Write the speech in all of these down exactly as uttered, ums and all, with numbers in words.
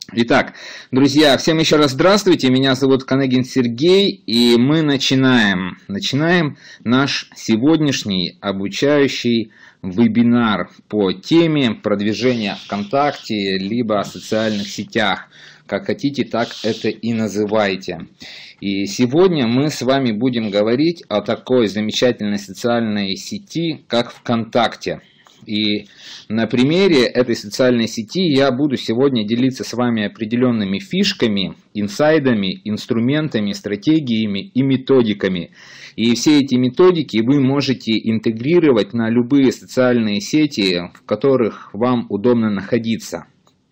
Итак, друзья, всем еще раз здравствуйте, меня зовут Канегин Сергей, и мы начинаем, начинаем наш сегодняшний обучающий вебинар по теме продвижения ВКонтакте, либо в социальных сетях. Как хотите, так это и называйте. И сегодня мы с вами будем говорить о такой замечательной социальной сети, как ВКонтакте. И на примере этой социальной сети я буду сегодня делиться с вами определенными фишками, инсайдами, инструментами, стратегиями и методиками. И все эти методики вы можете интегрировать на любые социальные сети, в которых вам удобно находиться.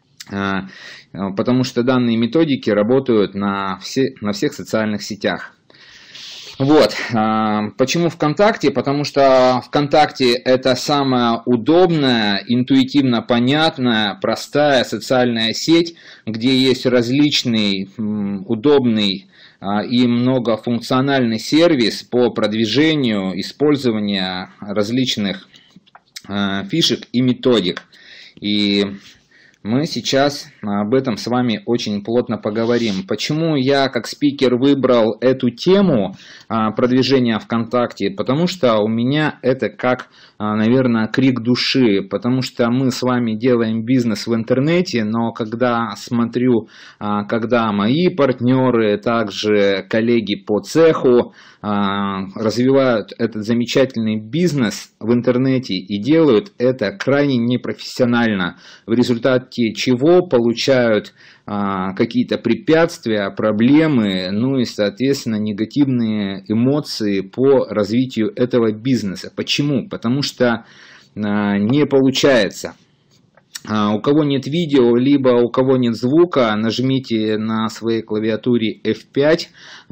Потому что данные методики работают на, все, на всех социальных сетях. Вот, почему ВКонтакте? Потому что ВКонтакте это самая удобная, интуитивно понятная, простая социальная сеть, где есть различный, удобный и многофункциональный сервис по продвижению, использованию различных фишек и методик. И мы сейчас об этом с вами очень плотно поговорим. Почему я как спикер выбрал эту тему продвижения ВКонтакте? Потому что у меня это как, наверное, крик души. Потому что мы с вами делаем бизнес в интернете, но когда смотрю, когда мои партнеры, также коллеги по цеху развивают этот замечательный бизнес в интернете и делают это крайне непрофессионально, в результате чего получают а, какие-то препятствия, проблемы, ну и, соответственно, негативные эмоции по развитию этого бизнеса. Почему? Потому что а, не получается. У кого нет видео, либо у кого нет звука, нажмите на своей клавиатуре эф пять,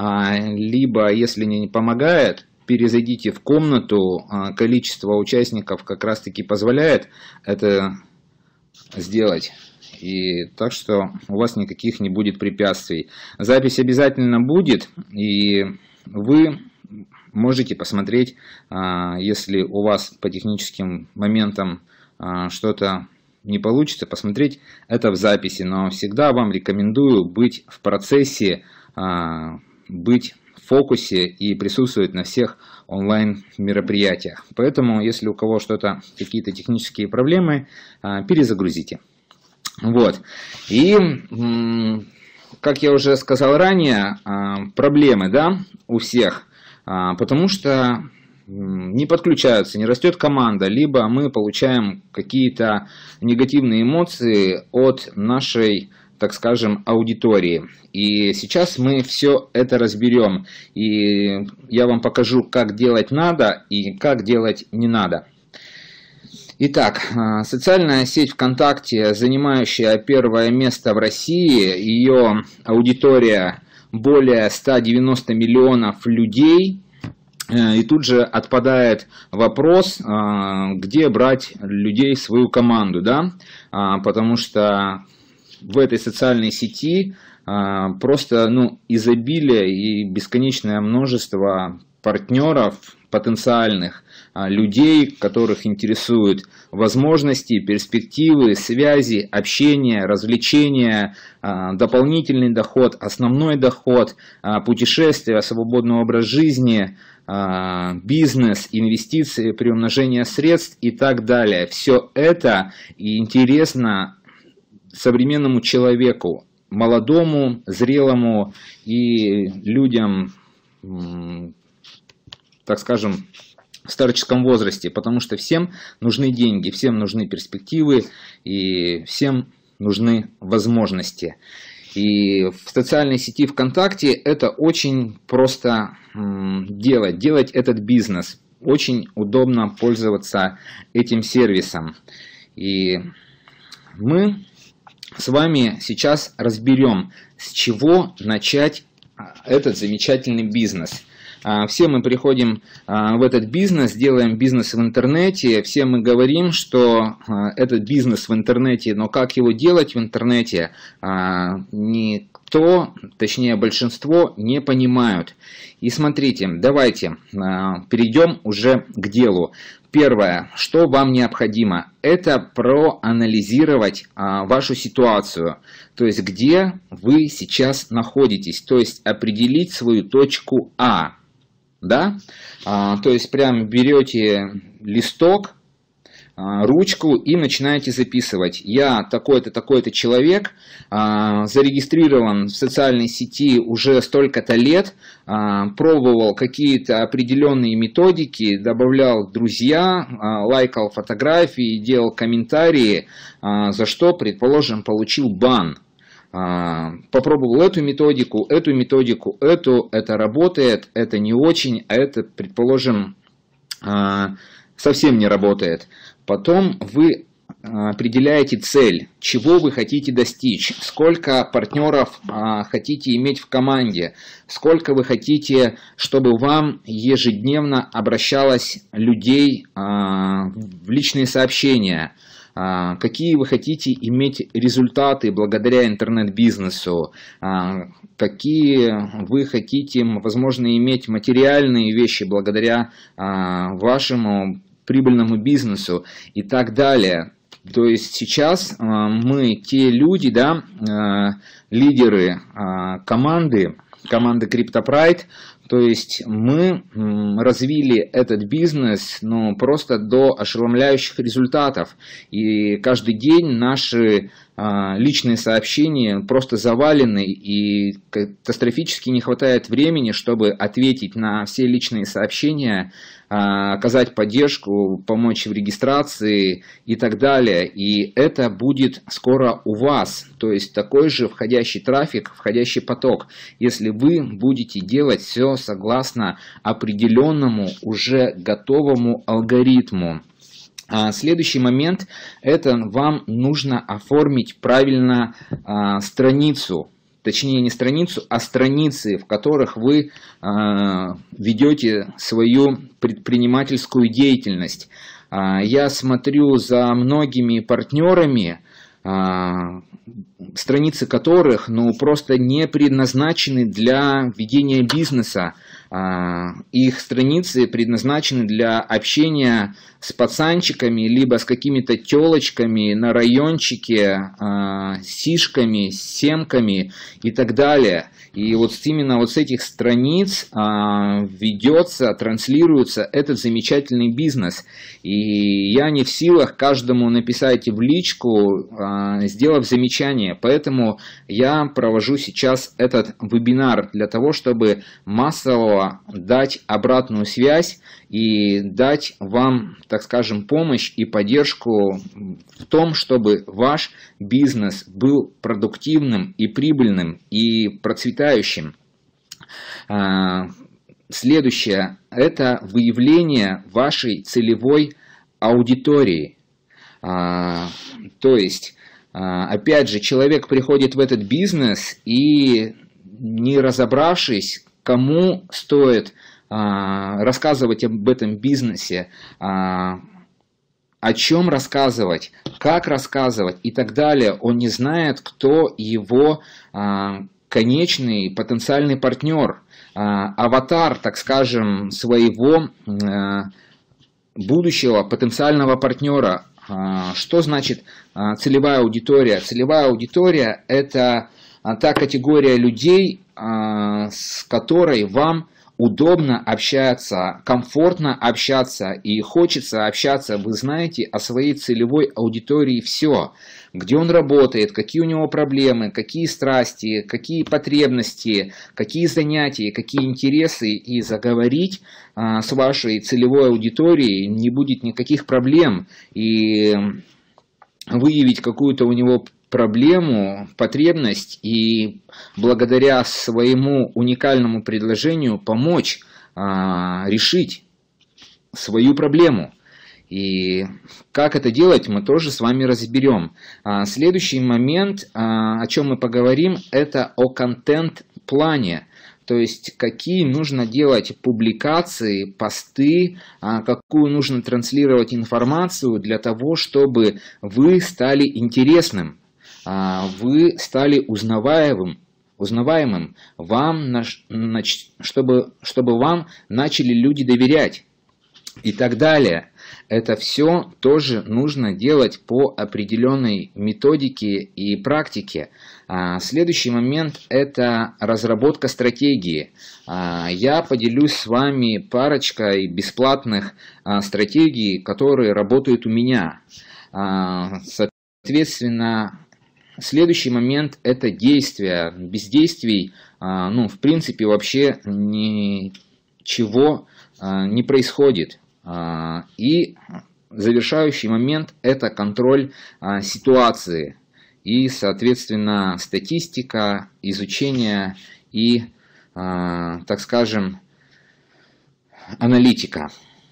либо, если не помогает, перезайдите в комнату, количество участников как раз таки позволяет это сделать. И так что у вас никаких не будет препятствий. Запись обязательно будет, и вы можете посмотреть, если у вас по техническим моментам что-то не получится, посмотреть это в записи, но всегда вам рекомендую быть в процессе, быть в фокусе и присутствовать на всех онлайн мероприятиях. Поэтому, если у кого что-то, какие-то технические проблемы, перезагрузите. Вот. И, как я уже сказал ранее, проблемы, да, у всех, потому что не подключаются, не растет команда, либо мы получаем какие-то негативные эмоции от нашей, так скажем, аудитории. И сейчас мы все это разберем. И я вам покажу, как делать надо и как делать не надо. Итак, социальная сеть ВКонтакте, занимающая первое место в России, ее аудитория более ста девяноста миллионов людей. И тут же отпадает вопрос, где брать людей в свою команду, да? Потому что в этой социальной сети просто, ну, изобилие и бесконечное множество партнеров потенциальных, людей, которых интересуют возможности, перспективы, связи, общение, развлечения, дополнительный доход, основной доход, путешествия, свободный образ жизни, бизнес, инвестиции, приумножение средств и так далее. Все это интересно современному человеку, молодому, зрелому и людям, так скажем, в старческом возрасте, потому что всем нужны деньги, всем нужны перспективы и всем нужны возможности. И в социальной сети ВКонтакте это очень просто делать, делать этот бизнес. Очень удобно пользоваться этим сервисом. И мы с вами сейчас разберем, с чего начать этот замечательный бизнес. Все мы приходим в этот бизнес, делаем бизнес в интернете, все мы говорим, что этот бизнес в интернете, но как его делать в интернете, не никто, точнее большинство, не понимают. И смотрите, давайте перейдем уже к делу. Первое, что вам необходимо, это проанализировать а, вашу ситуацию, то есть где вы сейчас находитесь, то есть определить свою точку А, да, а, то есть прям берете листок, а, ручку и начинаете записывать. Я такой-то, такой-то человек, а, зарегистрирован в социальной сети уже столько-то лет, а, пробовал какие-то определенные методики, добавлял друзья, а, лайкал фотографии, делал комментарии, а, за что, предположим, получил бан. А, попробовал эту методику, эту методику, эту, это работает, это не очень, а это, предположим, а, совсем не работает. Потом вы определяете цель, чего вы хотите достичь, сколько партнеров а, хотите иметь в команде, сколько вы хотите, чтобы вам ежедневно обращалось людей а, в личные сообщения, а, какие вы хотите иметь результаты благодаря интернет-бизнесу, а, какие вы хотите, возможно, иметь материальные вещи благодаря а, вашему прибыльному бизнесу и так далее. То есть сейчас э, мы те люди, да, э, лидеры э, команды, команды CryptoPride, то есть мы э, развили этот бизнес, ну, просто до ошеломляющих результатов. И каждый день наши э, личные сообщения просто завалены, и катастрофически не хватает времени, чтобы ответить на все личные сообщения, оказать поддержку, помочь в регистрации и так далее. И это будет скоро у вас, то есть такой же входящий трафик, входящий поток, если вы будете делать все согласно определенному уже готовому алгоритму. А следующий момент, это вам нужно оформить правильно а, страницу. Точнее, не страницу, а страницы, в которых вы э, ведете свою предпринимательскую деятельность. Э, я смотрю за многими партнерами, э, страницы которых ну, просто не предназначены для ведения бизнеса. Э, их страницы предназначены для общения с пацанчиками, либо с какими-то телочками на райончике, э, сишками, семками и так далее. И вот именно вот с этих страниц э, ведется, транслируется этот замечательный бизнес. И я не в силах каждому написать в личку, э, сделав замечание. Поэтому я провожу сейчас этот вебинар для того, чтобы массово дать обратную связь и дать вам, так скажем, помощь и поддержку в том, чтобы ваш бизнес был продуктивным и прибыльным и процветающим. Следующее – это выявление вашей целевой аудитории. То есть, опять же, человек приходит в этот бизнес и, не разобравшись, кому стоит рассказывать об этом бизнесе, о чем рассказывать, как рассказывать и так далее. Он не знает, кто его конечный потенциальный партнер, аватар, так скажем, своего будущего потенциального партнера. Что значит целевая аудитория? Целевая аудитория – это та категория людей, с которой вам удобно общаться, комфортно общаться и хочется общаться. Вы знаете о своей целевой аудитории все. Где он работает, какие у него проблемы, какие страсти, какие потребности, какие занятия, какие интересы. И заговорить а, с вашей целевой аудиторией не будет никаких проблем. И выявить какую-то у него проблему, потребность и благодаря своему уникальному предложению помочь а, решить свою проблему. И как это делать, мы тоже с вами разберем. А, следующий момент, а, о чем мы поговорим, это о контент-плане. То есть, какие нужно делать публикации, посты, а, какую нужно транслировать информацию для того, чтобы вы стали интересным. Вы стали узнаваемым, узнаваемым, вам, чтобы, чтобы вам начали люди доверять и так далее. Это все тоже нужно делать по определенной методике и практике. Следующий момент – это разработка стратегии. Я поделюсь с вами парочкой бесплатных стратегий, которые работают у меня. Соответственно, следующий момент – это действия. Без действий, ну, в принципе, вообще ничего не происходит. И завершающий момент – это контроль ситуации и, соответственно, статистика, изучение и, так скажем, аналитика.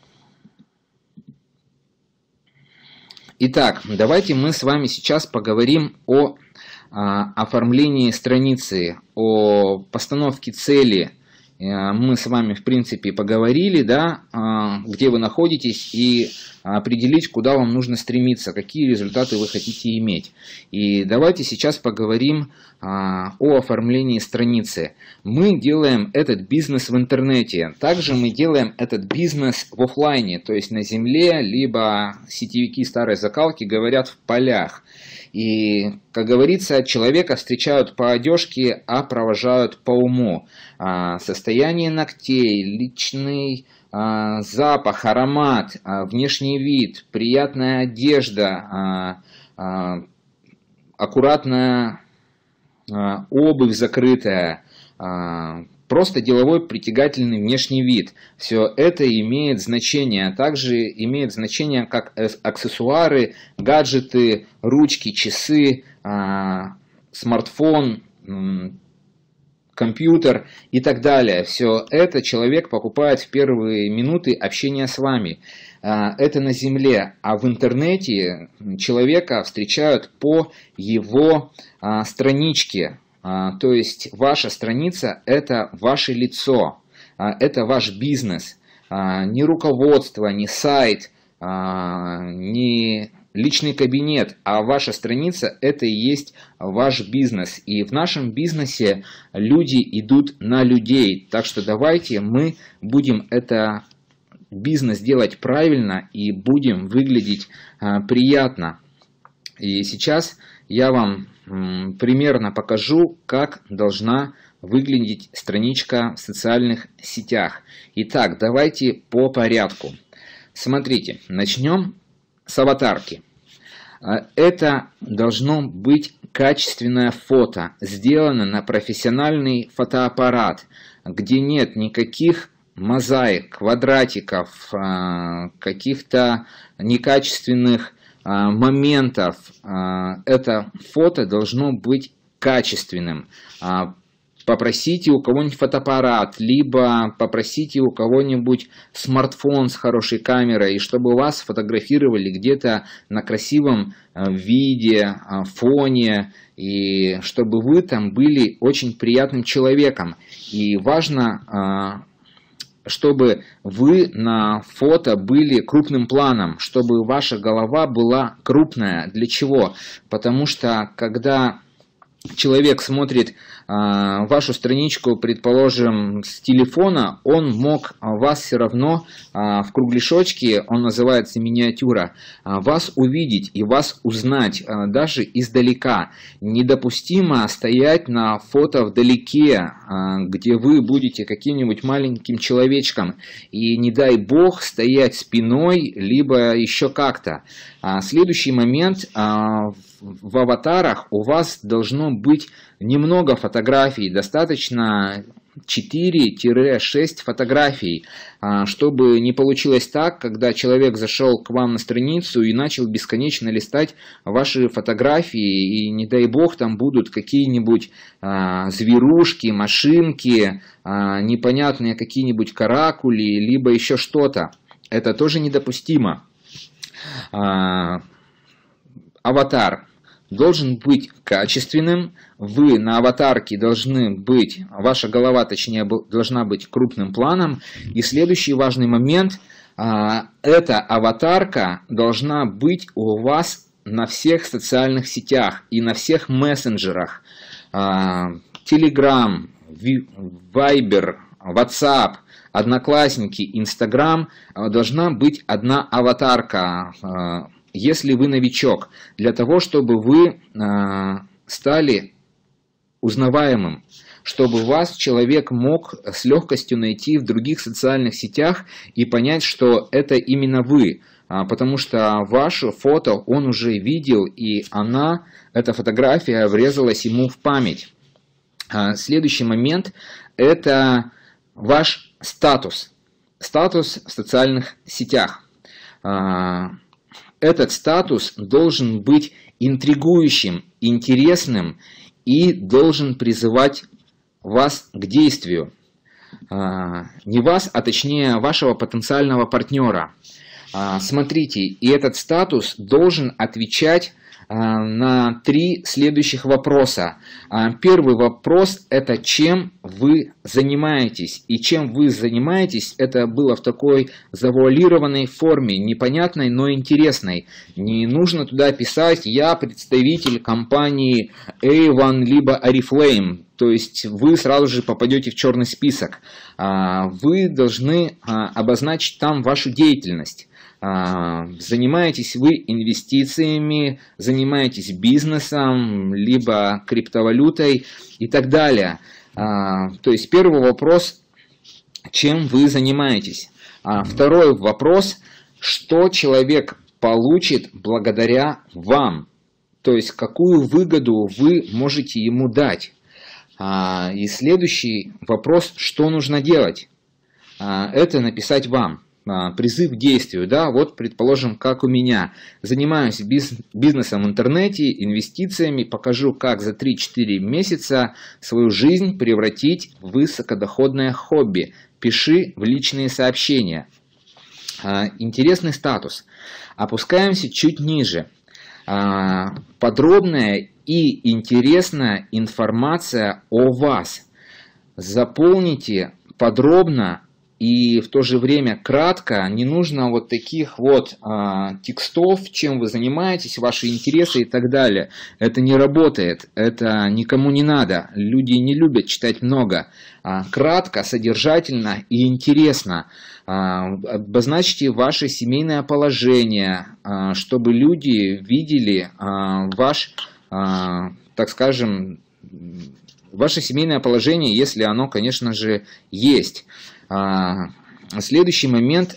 Итак, давайте мы с вами сейчас поговорим о оформлении страницы, о постановке цели. Мы с вами, в принципе, поговорили, да, где вы находитесь, и определить, куда вам нужно стремиться, какие результаты вы хотите иметь. И давайте сейчас поговорим о оформлении страницы. Мы делаем этот бизнес в интернете, также мы делаем этот бизнес в офлайне, то есть на земле, либо сетевики старой закалки говорят в полях. И, как говорится, человека встречают по одежке, а провожают по уму. Состояние ногтей, личный запах, аромат, внешний вид, приятная одежда, аккуратная обувь закрытая, просто деловой притягательный внешний вид. Все это имеет значение. Также имеет значение как аксессуары, гаджеты, ручки, часы, смартфон, компьютер и так далее. Все это человек покупает в первые минуты общения с вами. Это на земле, а в интернете человека встречают по его страничке. То есть ваша страница – это ваше лицо, это ваш бизнес, не руководство, не сайт, не личный кабинет, а ваша страница – это и есть ваш бизнес. И в нашем бизнесе люди идут на людей, так что давайте мы будем это бизнес делать правильно и будем выглядеть приятно. И сейчас я вам примерно покажу, как должна выглядеть страничка в социальных сетях. Итак, давайте по порядку. Смотрите, начнем с аватарки. Это должно быть качественное фото, сделано на профессиональный фотоаппарат, где нет никаких мозаик, квадратиков, каких-то некачественных моментов. Это фото должно быть качественным. Попросите у кого-нибудь фотоаппарат, либо попросите у кого-нибудь смартфон с хорошей камерой, и чтобы вас фотографировали где-то на красивом виде, фоне, и чтобы вы там были очень приятным человеком. И важно, чтобы вы на фото были крупным планом, чтобы ваша голова была крупная. Для чего? Потому что когда человек смотрит а, вашу страничку, предположим, с телефона, он мог вас все равно а, в кругляшочке, он называется миниатюра, а, вас увидеть и вас узнать а, даже издалека. Недопустимо стоять на фото вдалеке, а, где вы будете каким-нибудь маленьким человечком, и не дай бог стоять спиной, либо еще как-то. А, следующий момент. А, в аватарах у вас должно быть немного фотографий, достаточно четыре-шесть фотографий, чтобы не получилось так, когда человек зашел к вам на страницу и начал бесконечно листать ваши фотографии, и не дай бог там будут какие-нибудь зверушки, машинки, непонятные какие-нибудь каракули, либо еще что-то. Это тоже недопустимо. Аватар должен быть качественным, вы на аватарке должны быть, ваша голова, точнее, должна быть крупным планом. И следующий важный момент, эта аватарка должна быть у вас на всех социальных сетях и на всех мессенджерах. Telegram, Viber, WhatsApp, Одноклассники, Instagram должна быть одна аватарка, если вы новичок, для того, чтобы вы стали узнаваемым, чтобы вас человек мог с легкостью найти в других социальных сетях и понять, что это именно вы, потому что ваше фото он уже видел, и она, эта фотография, врезалась ему в память. Следующий момент – это ваш статус, статус в социальных сетях. Этот статус должен быть интригующим, интересным и должен призывать вас к действию. Не вас, а точнее вашего потенциального партнера. Смотрите, и этот статус должен отвечать на три следующих вопроса. Первый вопрос – это чем вы занимаетесь. И чем вы занимаетесь, это было в такой завуалированной форме, непонятной, но интересной. Не нужно туда писать «я представитель компании Avon» либо Oriflame. То есть вы сразу же попадете в черный список. Вы должны обозначить там вашу деятельность. Занимаетесь вы инвестициями, занимаетесь бизнесом, либо криптовалютой и так далее. То есть первый вопрос, чем вы занимаетесь. Второй вопрос, что человек получит благодаря вам. То есть какую выгоду вы можете ему дать. И следующий вопрос, что нужно делать. Это написать вам. Призыв к действию, да, вот предположим, как у меня, занимаюсь бизнесом в интернете, инвестициями, покажу, как за три-четыре месяца свою жизнь превратить в высокодоходное хобби, пиши в личные сообщения. Интересный статус. Опускаемся чуть ниже. Подробная и интересная информация о вас. Заполните подробно и в то же время кратко, не нужно вот таких вот а, текстов, чем вы занимаетесь, ваши интересы и так далее. Это не работает, это никому не надо, люди не любят читать много. А, кратко, содержательно и интересно. А, обозначьте ваше семейное положение, а, чтобы люди видели а, ваш, а, так скажем, ваше семейное положение, если оно, конечно же, есть. Следующий момент,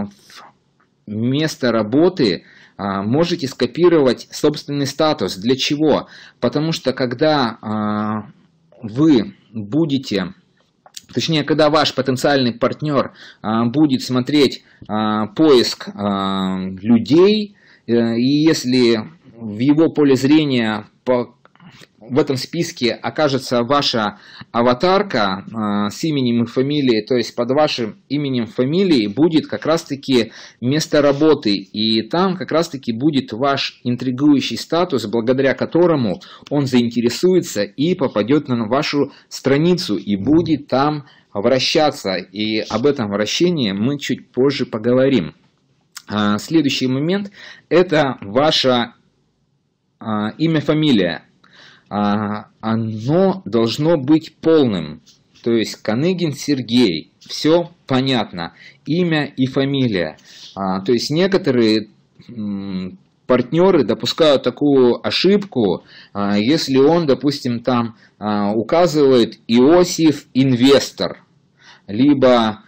место работы можете скопировать собственный статус. Для чего? Потому что когда вы будете, точнее, когда ваш потенциальный партнер будет смотреть поиск людей, и если в его поле зрения по в этом списке окажется ваша аватарка э, с именем и фамилией, то есть под вашим именем и фамилией будет как раз-таки место работы, и там как раз-таки будет ваш интригующий статус, благодаря которому он заинтересуется и попадет на вашу страницу и будет там вращаться, и об этом вращении мы чуть позже поговорим. Э, следующий момент – это ваше э, имя-фамилия. Оно должно быть полным, то есть Каныгин Сергей, все понятно, имя и фамилия. То есть некоторые партнеры допускают такую ошибку, если он, допустим, там указывает Иосиф Инвестор, либо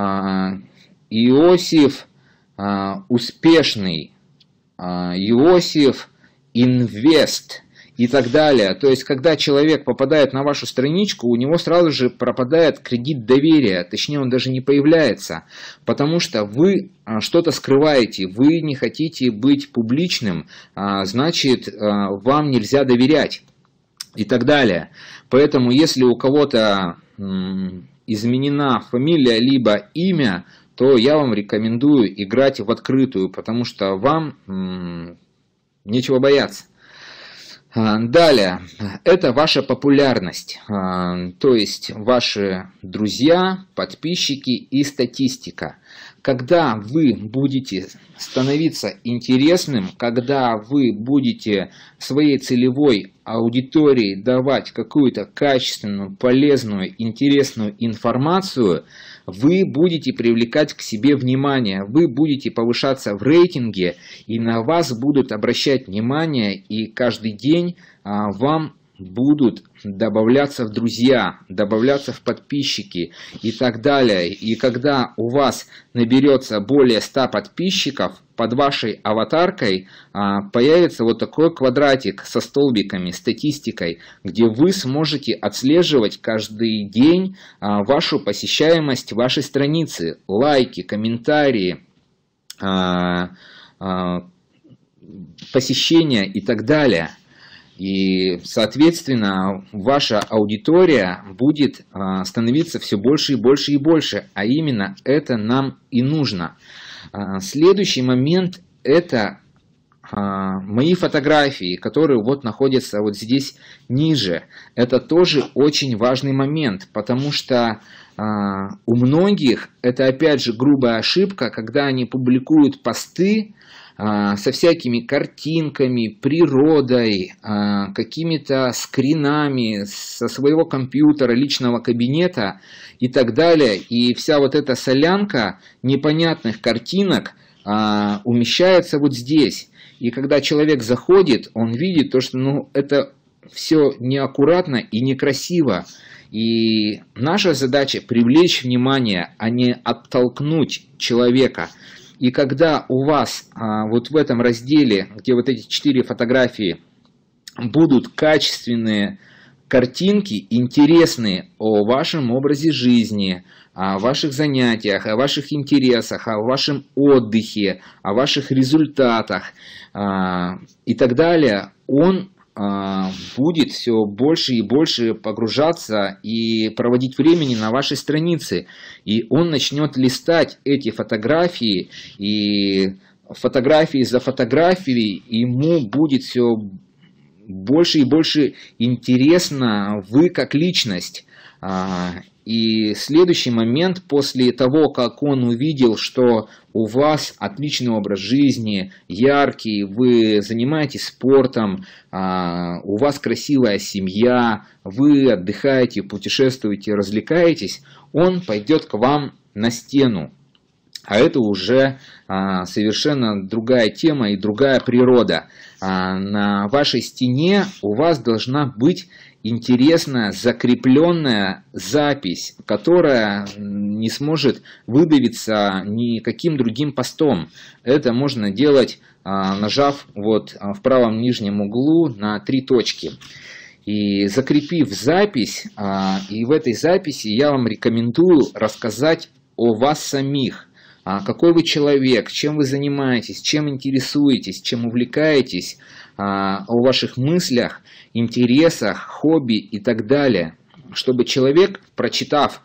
Иосиф Успешный, Иосиф Инвест и так далее. То есть, когда человек попадает на вашу страничку, у него сразу же пропадает кредит доверия, точнее, он даже не появляется, потому что вы что-то скрываете, вы не хотите быть публичным, значит, вам нельзя доверять и так далее. Поэтому, если у кого-то изменена фамилия либо имя, то я вам рекомендую играть в открытую, потому что вам нечего бояться. Далее, это ваша популярность, то есть ваши друзья, подписчики и статистика. когда вы будете становиться интересным, когда вы будете своей целевой аудитории давать какую-то качественную, полезную, интересную информацию, вы будете привлекать к себе внимание, вы будете повышаться в рейтинге, и на вас будут обращать внимание, и каждый день а, вам будут добавляться в друзья, добавляться в подписчики и так далее. И когда у вас наберется более ста подписчиков, под вашей аватаркой а, появится вот такой квадратик со столбиками, статистикой, где вы сможете отслеживать каждый день а, вашу посещаемость вашей страницы, лайки, комментарии, а, а, посещения и так далее. И, соответственно, ваша аудитория будет а, становиться все больше и больше и больше, а именно это нам и нужно. А, следующий момент – это а, мои фотографии, которые вот находятся вот здесь ниже. Это тоже очень важный момент, потому что а, у многих это опять же грубая ошибка, когда они публикуют посты со всякими картинками, природой, какими-то скринами со своего компьютера, личного кабинета и так далее. И вся вот эта солянка непонятных картинок умещается вот здесь. И когда человек заходит, он видит то, что ну, это все неаккуратно и некрасиво. И наша задача привлечь внимание, а не оттолкнуть человека. И когда у вас а, вот в этом разделе, где вот эти четыре фотографии, будут качественные картинки, интересные о вашем образе жизни, о ваших занятиях, о ваших интересах, о вашем отдыхе, о ваших результатах а, и так далее, он будет все больше и больше погружаться и проводить времени на вашей странице. И он начнет листать эти фотографии, и фотографии за фотографией ему будет все больше и больше интересно вы как личность. И следующий момент, после того, как он увидел, что у вас отличный образ жизни, яркий, вы занимаетесь спортом, у вас красивая семья, вы отдыхаете, путешествуете, развлекаетесь, он пойдет к вам на стену. А это уже совершенно другая тема и другая природа. На вашей стене у вас должна быть интересная закрепленная запись, которая не сможет выдавиться никаким другим постом. Это можно делать, нажав вот в правом нижнем углу на три точки. И закрепив запись, и в этой записи я вам рекомендую рассказать о вас самих. Какой вы человек, чем вы занимаетесь, чем интересуетесь, чем увлекаетесь, о ваших мыслях, интересах, хобби и так далее. Чтобы человек, прочитав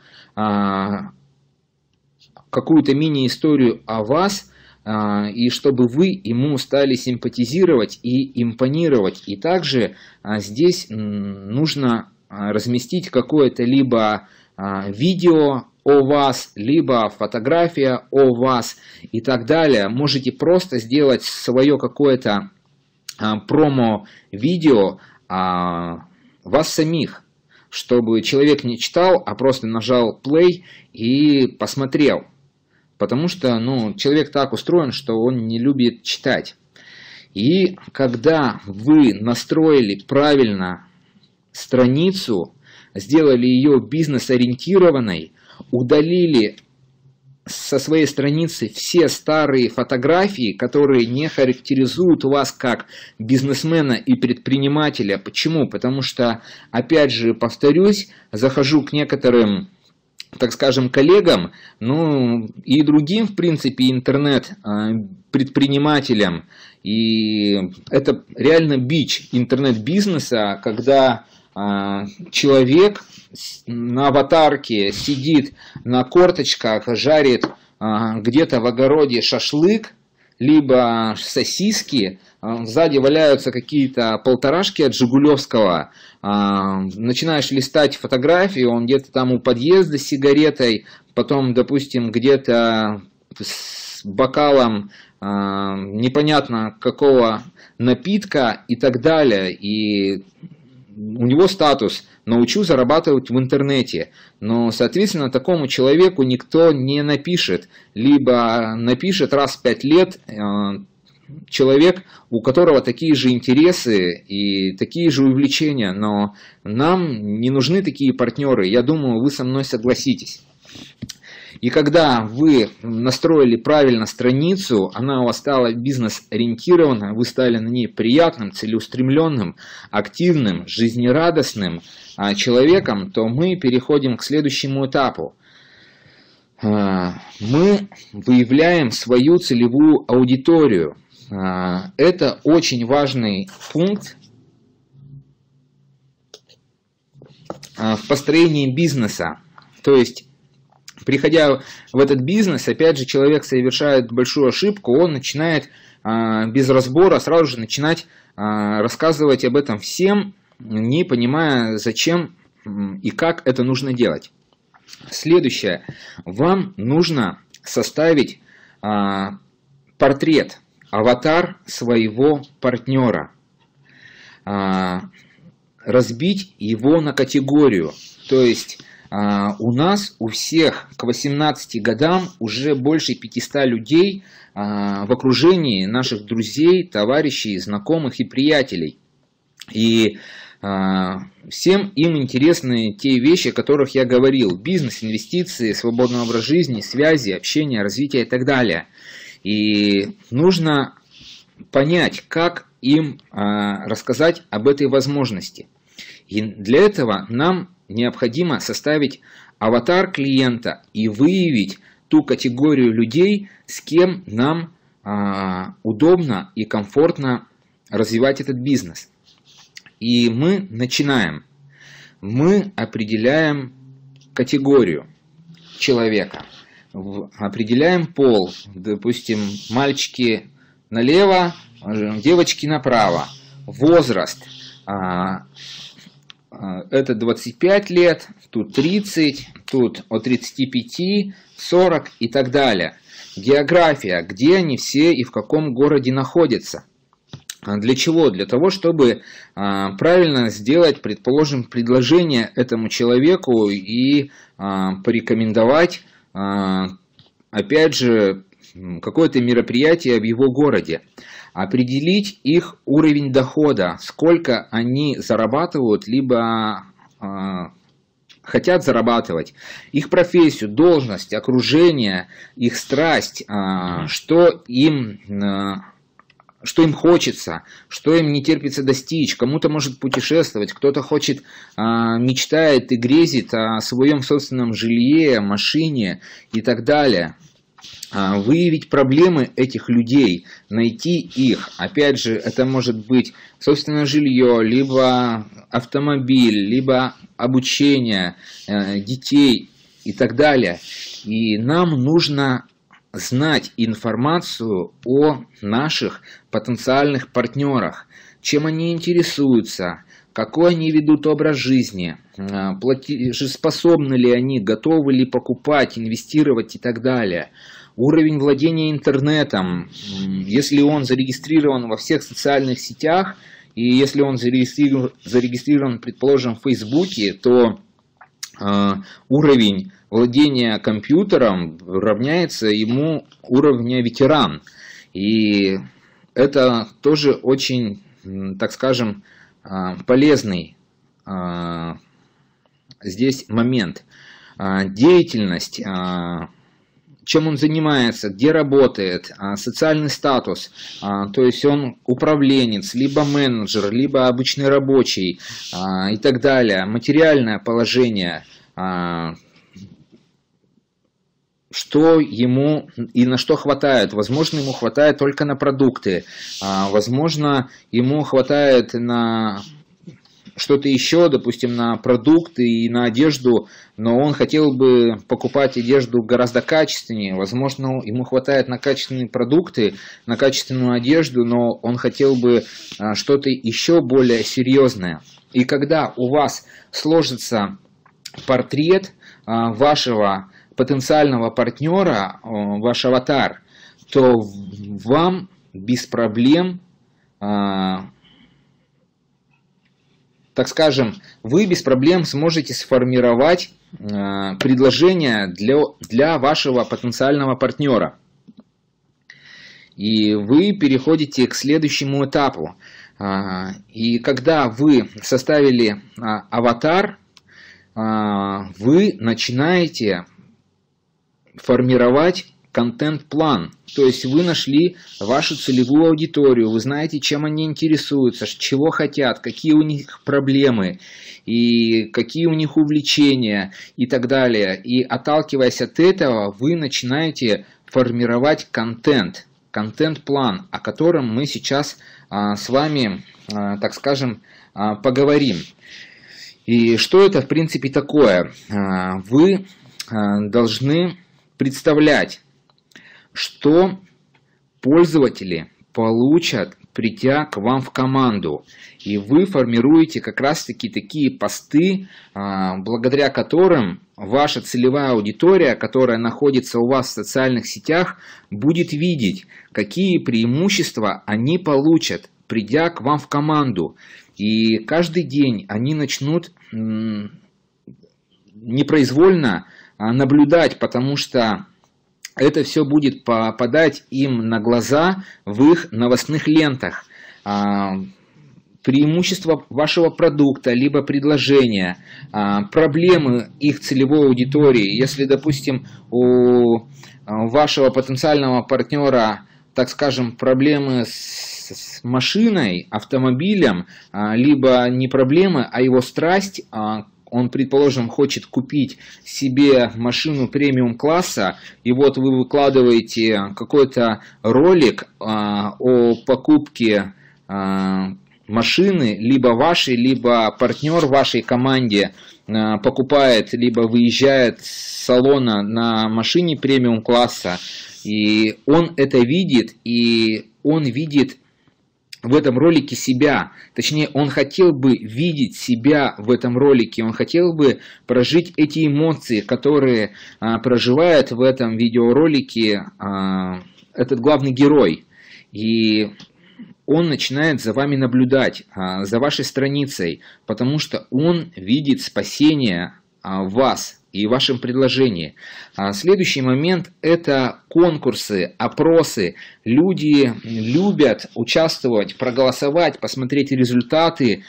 какую-то мини-историю о вас, и чтобы вы ему стали симпатизировать и импонировать. И также здесь нужно разместить какое-то либо видео о вас, либо фотография о вас и так далее. Можете просто сделать свое какое-то промо-видео вас самих, чтобы человек не читал, а просто нажал play и посмотрел. Потому что ну, человек так устроен, что он не любит читать. И когда вы настроили правильно страницу, сделали ее бизнес-ориентированной, удалили со своей страницы все старые фотографии, которые не характеризуют вас как бизнесмена и предпринимателя. Почему? Потому что, опять же, повторюсь, захожу к некоторым, так скажем, коллегам, ну и другим, в принципе, интернет-предпринимателям. И это реально бич интернет-бизнеса, когда человек на аватарке сидит на корточках, жарит где-то в огороде шашлык, либо сосиски, сзади валяются какие-то полторашки от Жигулевского, начинаешь листать фотографии, он где-то там у подъезда с сигаретой, потом, допустим, где-то с бокалом э, непонятно какого напитка и так далее. И у него статус «научу зарабатывать в интернете». Но, соответственно, такому человеку никто не напишет. Либо напишет раз в пять лет э, человек, у которого такие же интересы и такие же увлечения. Но нам не нужны такие партнеры. Я думаю, вы со мной согласитесь. И когда вы настроили правильно страницу, она у вас стала бизнес-ориентированной, вы стали на ней приятным, целеустремленным, активным, жизнерадостным человеком, то мы переходим к следующему этапу. Мы выявляем свою целевую аудиторию. Это очень важный пункт в построении бизнеса. То есть, приходя в этот бизнес, опять же, человек совершает большую ошибку, он начинает а, без разбора сразу же начинать а, рассказывать об этом всем, не понимая, зачем и как это нужно делать. Следующее. Вам нужно составить а, портрет, аватар своего партнера, а, разбить его на категорию, то есть Uh, у нас, у всех к восемнадцати годам уже больше пятисот людей uh, в окружении наших друзей, товарищей, знакомых и приятелей. И uh, всем им интересны те вещи, о которых я говорил. Бизнес, инвестиции, свободный образ жизни, связи, общение, развитие и так далее. И нужно понять, как им uh, рассказать об этой возможности. И для этого нам необходимо составить аватар клиента и выявить ту категорию людей, с кем нам а, удобно и комфортно развивать этот бизнес. И мы начинаем. Мы определяем категорию человека, определяем пол, допустим, мальчики налево, девочки направо, возраст. А, это двадцать пять лет, тут тридцать, тут от тридцати пяти, сорок и так далее. География, где они все и в каком городе находятся. Для чего? Для того, чтобы правильно сделать, предположим, предложение этому человеку и порекомендовать, опять же, какое-то мероприятие в его городе. Определить их уровень дохода, сколько они зарабатывают, либо э, хотят зарабатывать, их профессию, должность, окружение, их страсть, э, что им, э, что им хочется, что им не терпится достичь. Кому-то может путешествовать, кто-то хочет, э, мечтает и грезит о своем собственном жилье, машине и так далее. Выявить проблемы этих людей, найти их. Опять же, это может быть собственное жилье, либо автомобиль, либо обучение детей и так далее. И нам нужно знать информацию о наших потенциальных партнерах, чем они интересуются, какой они ведут образ жизни, платежеспособны ли они, готовы ли покупать, инвестировать и так далее. Уровень владения интернетом, если он зарегистрирован во всех социальных сетях, и если он зарегистрирован, зарегистрирован предположим, в Фейсбуке, то э, уровень владения компьютером равняется ему уровню ветеран. И это тоже очень, так скажем, э, полезный э, здесь момент. Э, деятельность, э, чем он занимается, где работает, социальный статус, то есть он управленец, либо менеджер, либо обычный рабочий и так далее, материальное положение, что ему и на что хватает. Возможно, ему хватает только на продукты, возможно, ему хватает на что-то еще, допустим, на продукты и на одежду, но он хотел бы покупать одежду гораздо качественнее. Возможно, ему хватает на качественные продукты, на качественную одежду, но он хотел бы что-то еще более серьезное. И когда у вас сложится портрет вашего потенциального партнера, ваш аватар, то вам без проблем, так скажем, вы без проблем сможете сформировать предложение для, для вашего потенциального партнера. И вы переходите к следующему этапу. И когда вы составили аватар, вы начинаете формировать контент-план. То есть вы нашли вашу целевую аудиторию, вы знаете, чем они интересуются, чего хотят, какие у них проблемы, и какие у них увлечения и так далее. И отталкиваясь от этого, вы начинаете формировать контент, контент-план, о котором мы сейчас а, с вами, а, так скажем, а, поговорим. И что это в принципе такое? А, вы а, должны представлять, что пользователи получат, придя к вам в команду. И вы формируете как раз-таки такие посты, благодаря которым ваша целевая аудитория, которая находится у вас в социальных сетях, будет видеть, какие преимущества они получат, придя к вам в команду. И каждый день они начнут непроизвольно наблюдать, потому что это все будет попадать им на глаза в их новостных лентах. Преимущества вашего продукта, либо предложения, проблемы их целевой аудитории. Если, допустим, у вашего потенциального партнера, так скажем, проблемы с машиной, автомобилем, либо не проблемы, а его страсть, он, предположим, хочет купить себе машину премиум-класса, и вот вы выкладываете какой-то ролик а, о покупке а, машины, либо вашей, либо партнер в вашей команде а, покупает, либо выезжает с салона на машине премиум-класса, и он это видит, и он видит в этом ролике себя, точнее, он хотел бы видеть себя в этом ролике, он хотел бы прожить эти эмоции, которые а, проживает в этом видеоролике а, этот главный герой. И он начинает за вами наблюдать, а, за вашей страницей, потому что он видит спасение а, в вас и в вашем предложении. А следующий момент – это конкурсы, опросы. Люди любят участвовать, проголосовать, посмотреть результаты,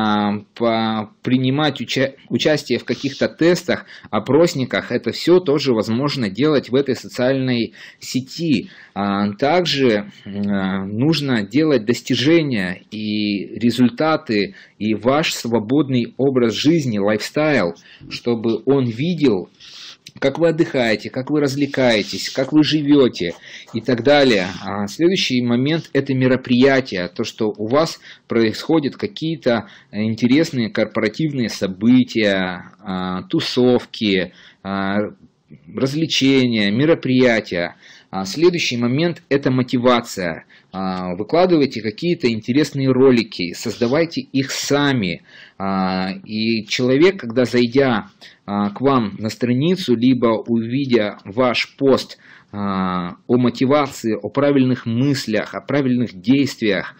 принимать уча- участие в каких-то тестах, опросниках. Это все тоже возможно делать в этой социальной сети. Также нужно делать достижения и результаты, и ваш свободный образ жизни, лайфстайл, чтобы он видел, как вы отдыхаете, как вы развлекаетесь, как вы живете и так далее. А следующий момент – это мероприятия, то, что у вас происходят какие-то интересные корпоративные события, тусовки, развлечения, мероприятия. Следующий момент – это мотивация. Выкладывайте какие-то интересные ролики, создавайте их сами. И человек, когда зайдя к вам на страницу, либо увидя ваш пост о мотивации, о правильных мыслях, о правильных действиях,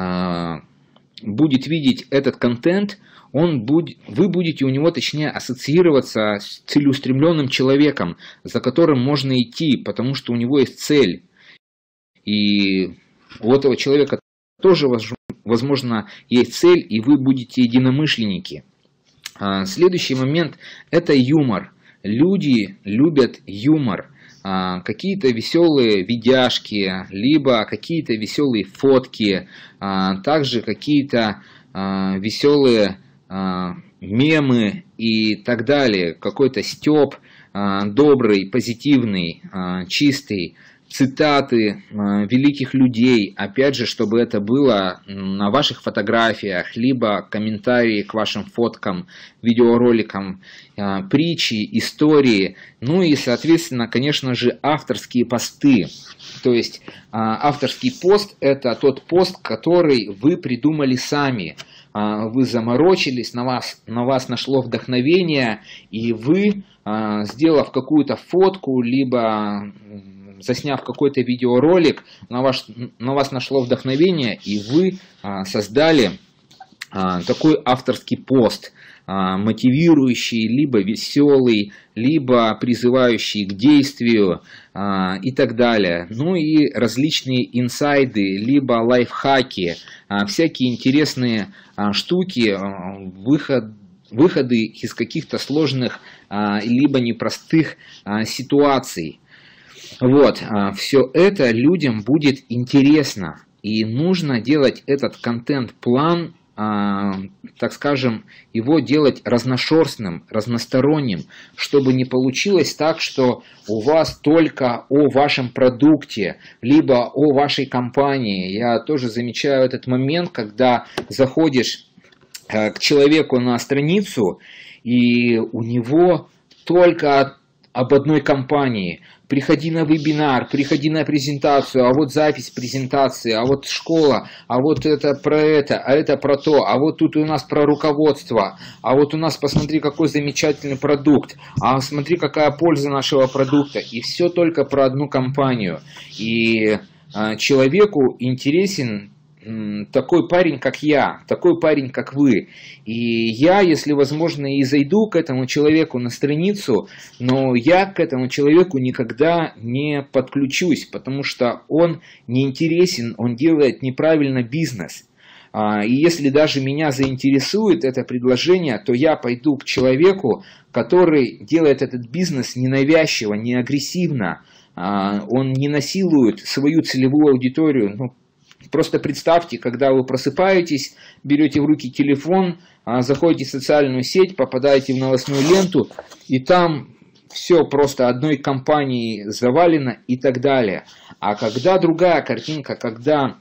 будет видеть этот контент, он будет, вы будете у него, точнее, ассоциироваться с целеустремленным человеком, за которым можно идти, потому что у него есть цель. И у этого человека тоже, возможно, есть цель, и вы будете единомышленники. Следующий момент – это юмор. Люди любят юмор. Какие-то веселые видяшки, либо какие-то веселые фотки, также какие-то веселые мемы и так далее. Какой-то стёб добрый, позитивный, чистый. цитаты великих людей, опять же, чтобы это было на ваших фотографиях, либо комментарии к вашим фоткам, видеороликам, притчи, истории, ну и, соответственно, конечно же, авторские посты. То есть авторский пост – это тот пост, который вы придумали сами. Вы заморочились, на вас, на вас нашло вдохновение, и вы, сделав какую-то фотку, либо засняв какой-то видеоролик, на, ваш, на вас нашло вдохновение, и вы а, создали а, такой авторский пост, а, мотивирующий, либо веселый, либо призывающий к действию а, и так далее. Ну и различные инсайды, либо лайфхаки, а, всякие интересные а, штуки, а, выход, выходы из каких-то сложных, а, либо непростых а, ситуаций. Вот, все это людям будет интересно, и нужно делать этот контент-план, так скажем, его делать разношерстным, разносторонним, чтобы не получилось так, что у вас только о вашем продукте, либо о вашей компании. Я тоже замечаю этот момент, когда заходишь к человеку на страницу, и у него только об одной компании. Приходи на вебинар, приходи на презентацию, а вот запись презентации, а вот школа, а вот это про это, а это про то, а вот тут у нас про руководство, а вот у нас посмотри, какой замечательный продукт, а смотри, какая польза нашего продукта. И все только про одну компанию. И а, человеку интересен такой парень, как я, такой парень, как вы. И я, если возможно, и зайду к этому человеку на страницу, но я к этому человеку никогда не подключусь, потому что он не интересен, он делает неправильно бизнес. И если даже меня заинтересует это предложение, то я пойду к человеку, который делает этот бизнес ненавязчиво, не агрессивно. Он не насилует свою целевую аудиторию. Ну, просто представьте, когда вы просыпаетесь, берете в руки телефон, заходите в социальную сеть, попадаете в новостную ленту, и там все просто одной компанией завалено и так далее. А когда другая картинка, когда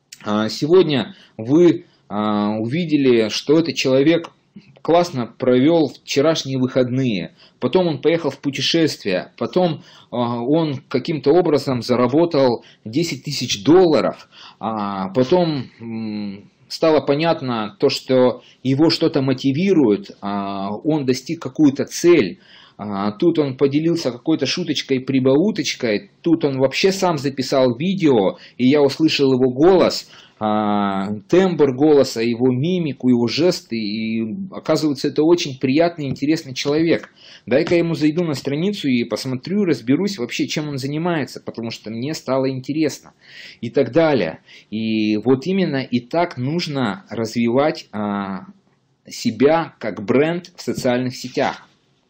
сегодня вы увидели, что этот человек классно провел вчерашние выходные, потом он поехал в путешествие, потом он каким-то образом заработал десять тысяч долларов, а потом стало понятно то, что его что-то мотивирует, он достиг какую-то цель. Тут он поделился какой-то шуточкой, прибауточкой, тут он вообще сам записал видео, и я услышал его голос, тембр голоса, его мимику, его жесты, и оказывается, это очень приятный, интересный человек. Дай-ка я ему зайду на страницу и посмотрю, разберусь вообще, чем он занимается, потому что мне стало интересно, и так далее. И вот именно и так нужно развивать а, себя как бренд в социальных сетях.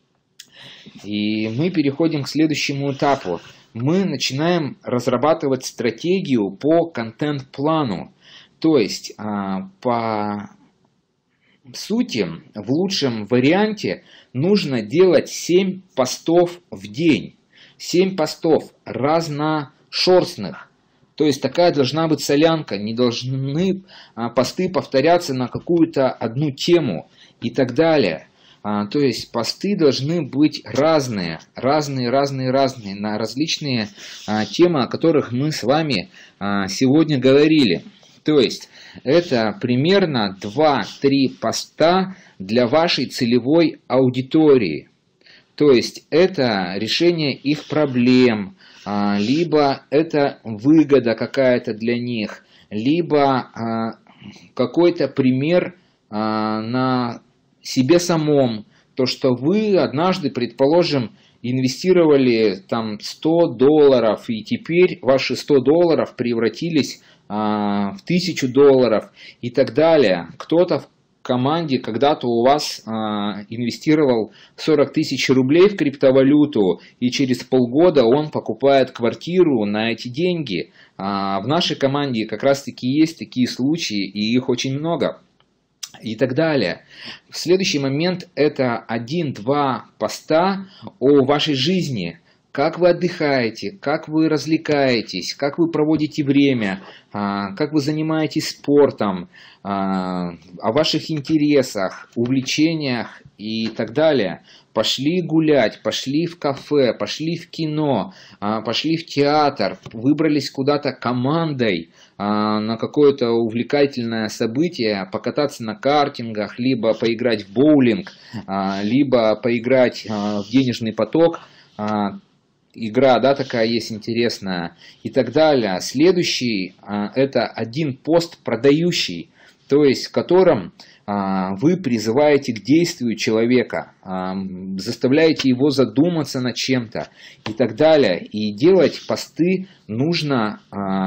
И мы переходим к следующему этапу. Мы начинаем разрабатывать стратегию по контент-плану. То есть, по сути, в лучшем варианте нужно делать семь постов в день. семь постов разношерстных. То есть, такая должна быть солянка. Не должны посты повторяться на какую-то одну тему и так далее. То есть посты должны быть разные, разные, разные, разные, на различные темы, о которых мы с вами сегодня говорили. То есть это примерно два-три поста для вашей целевой аудитории. То есть это решение их проблем, либо это выгода какая-то для них, либо какой-то пример на себе самом, то, что вы однажды, предположим, инвестировали там сто долларов, и теперь ваши сто долларов превратились а, в тысячу долларов и так далее. Кто-то в команде когда-то у вас а, инвестировал сорок тысяч рублей в криптовалюту, и через полгода он покупает квартиру на эти деньги. А, в нашей команде как раз-таки есть такие случаи, и их очень много. И так далее. В следующий момент это один-два поста о вашей жизни. как вы отдыхаете, как вы развлекаетесь, как вы проводите время, как вы занимаетесь спортом, о ваших интересах, увлечениях и так далее. Пошли гулять, пошли в кафе, пошли в кино, пошли в театр, выбрались куда-то командой на какое-то увлекательное событие, покататься на картингах, либо поиграть в боулинг, либо поиграть в денежный поток. Игра, да, такая есть интересная и так далее. Следующий это один пост продающий, то есть в котором вы призываете к действию человека, заставляете его задуматься над чем-то и так далее. И делать посты нужно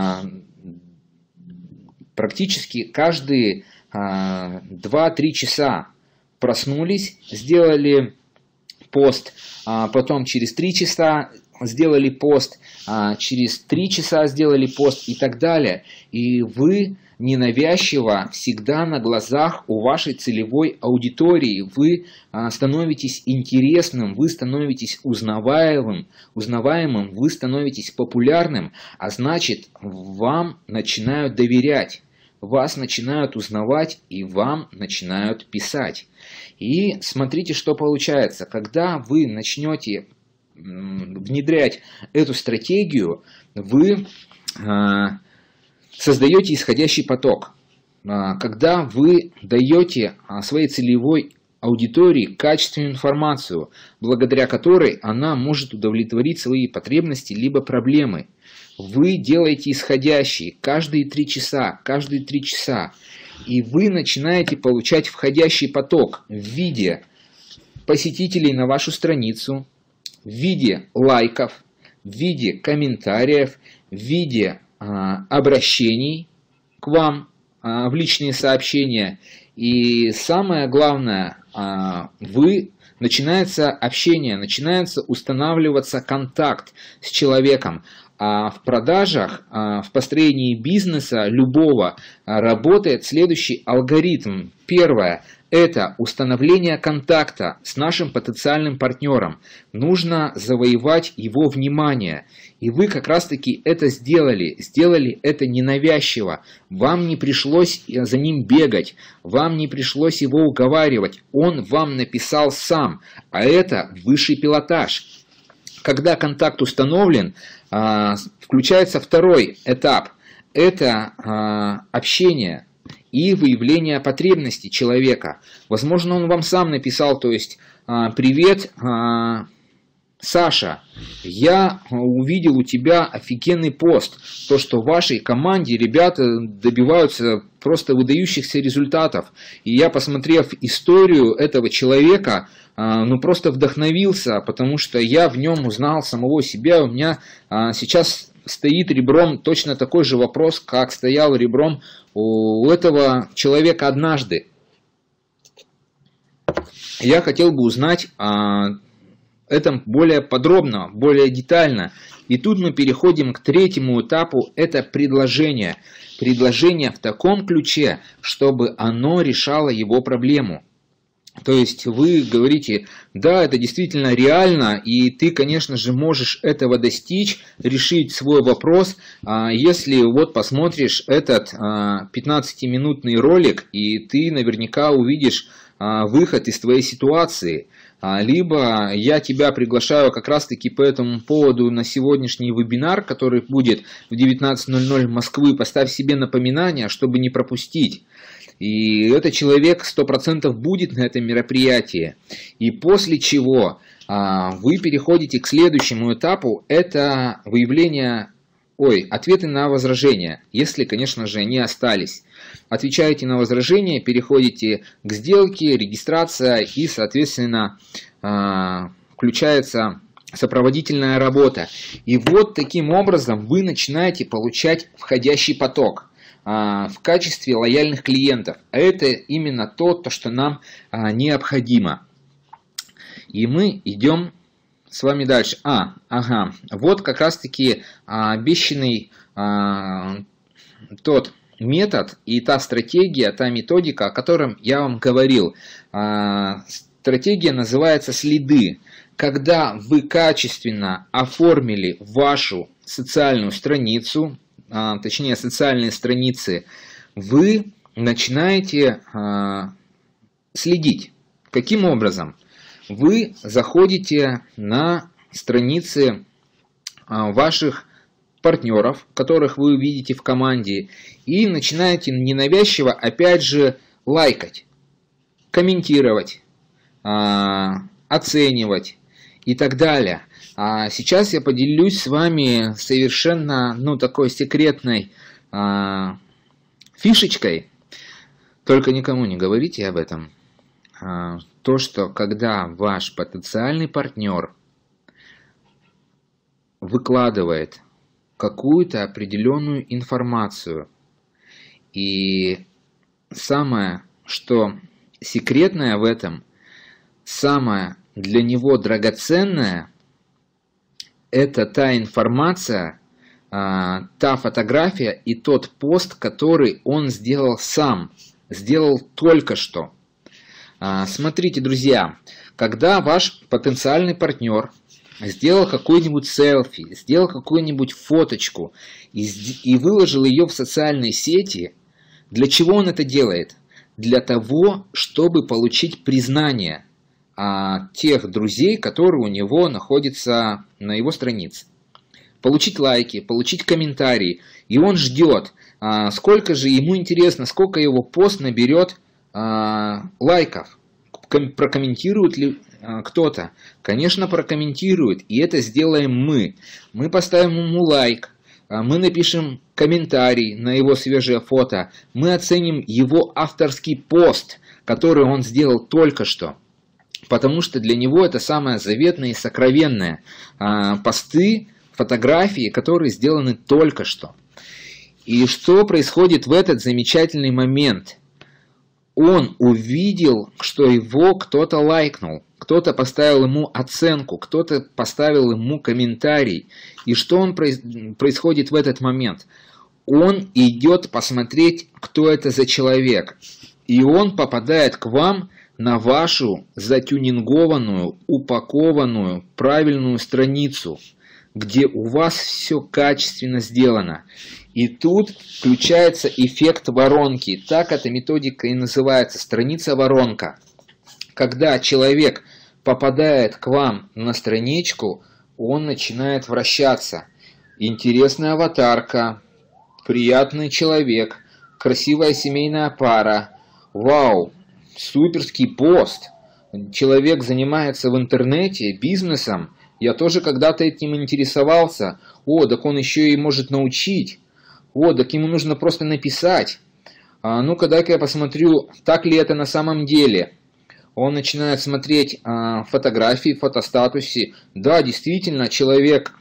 практически каждые два-три часа. Проснулись, сделали пост, потом через три часа сделали пост, через три часа сделали пост и так далее. И вы ненавязчиво всегда на глазах у вашей целевой аудитории. Вы становитесь интересным, вы становитесь узнаваемым, узнаваемым, вы становитесь популярным, а значит, вам начинают доверять, вас начинают узнавать и вам начинают писать. И смотрите, что получается. Когда вы начнете внедрять эту стратегию, вы создаете исходящий поток. Когда вы даете своей целевой аудитории качественную информацию, благодаря которой она может удовлетворить свои потребности либо проблемы. Вы делаете исходящий каждые три часа, каждые три часа. И вы начинаете получать входящий поток в виде посетителей на вашу страницу, в виде лайков, в виде комментариев, в виде а, обращений к вам а, в личные сообщения. И самое главное, а, вы начинается общение, начинается устанавливаться контакт с человеком. А в продажах, в построении бизнеса любого работает следующий алгоритм. Первое – это установление контакта с нашим потенциальным партнером. Нужно завоевать его внимание. И вы как раз таки это сделали. Сделали это ненавязчиво. Вам не пришлось за ним бегать. Вам не пришлось его уговаривать. Он вам написал сам. А это высший пилотаж. Когда контакт установлен, включается второй этап. Это общение и выявление потребностей человека. Возможно, он вам сам написал, то есть, привет, Саша, я увидел у тебя офигенный пост, то, что в вашей команде ребята добиваются просто выдающихся результатов. И я, посмотрев историю этого человека, ну просто вдохновился, потому что я в нем узнал самого себя. У меня сейчас стоит ребром точно такой же вопрос, как стоял ребром у этого человека однажды. Я хотел бы узнать о этом более подробно, более детально. И тут мы переходим к третьему этапу, это предложение. Предложение в таком ключе, чтобы оно решало его проблему. То есть вы говорите, да, это действительно реально, и ты, конечно же, можешь этого достичь, решить свой вопрос, если вот посмотришь этот пятнадцатиминутный ролик, и ты наверняка увидишь выход из твоей ситуации. Либо я тебя приглашаю как раз таки по этому поводу на сегодняшний вебинар, который будет в девятнадцать ноль ноль Москвы. Поставь себе напоминание, чтобы не пропустить. И этот человек сто процентов будет на этом мероприятии. И после чего вы переходите к следующему этапу, это выявление, ой, ответы на возражения, если, конечно же, они остались. Отвечаете на возражения, переходите к сделке, регистрация и, соответственно, включается сопроводительная работа. И вот таким образом вы начинаете получать входящий поток в качестве лояльных клиентов. А это именно то, то что нам необходимо. И мы идем с вами дальше. А, ага, вот как раз таки обещанный тот метод и та стратегия, та методика, о котором я вам говорил. Стратегия называется следы. когда вы качественно оформили вашу социальную страницу, а, точнее социальные страницы, вы начинаете а, следить. Каким образом? Вы заходите на страницы а, ваших партнеров, которых вы увидите в команде, и начинаете ненавязчиво, опять же, лайкать, комментировать, а, оценивать и так далее. А сейчас я поделюсь с вами совершенно, ну, такой секретной а, фишечкой. Только никому не говорите об этом. А, то, что когда ваш потенциальный партнер выкладывает какую-то определенную информацию, и самое, что секретное в этом, самое для него драгоценное, это та информация, та фотография и тот пост, который он сделал сам, сделал только что. Смотрите, друзья, когда ваш потенциальный партнер сделал какой-нибудь селфи, сделал какую-нибудь фоточку и, и выложил ее в социальные сети, для чего он это делает? Для того, чтобы получить признание а, тех друзей, которые у него находятся на его странице. Получить лайки, получить комментарии. И он ждет, а, сколько же ему интересно, сколько его пост наберет а, лайков. Прокомментирует ли кто-то? Конечно, прокомментирует, и это сделаем мы. Мы поставим ему лайк, мы напишем комментарий на его свежее фото, мы оценим его авторский пост, который он сделал только что. Потому что для него это самое заветное и сокровенное. Посты, фотографии, которые сделаны только что. И что происходит в этот замечательный момент? Он увидел, что его кто-то лайкнул, кто-то поставил ему оценку, кто-то поставил ему комментарий. И что он происходит в этот момент? Он идет посмотреть, кто это за человек. И он попадает к вам на вашу затюнингованную, упакованную, правильную страницу, где у вас все качественно сделано. И тут включается эффект воронки. Так эта методика и называется, страница-воронка. Когда человек попадает к вам на страничку, он начинает вращаться. Интересная аватарка, приятный человек, красивая семейная пара. Вау, суперский пост. Человек занимается в интернете бизнесом. Я тоже когда-то этим интересовался. О, так он еще и может научить. О, так ему нужно просто написать. А, ну-ка, дай-ка я посмотрю, так ли это на самом деле. Он начинает смотреть а, фотографии, фотостатусы. Да, действительно, человек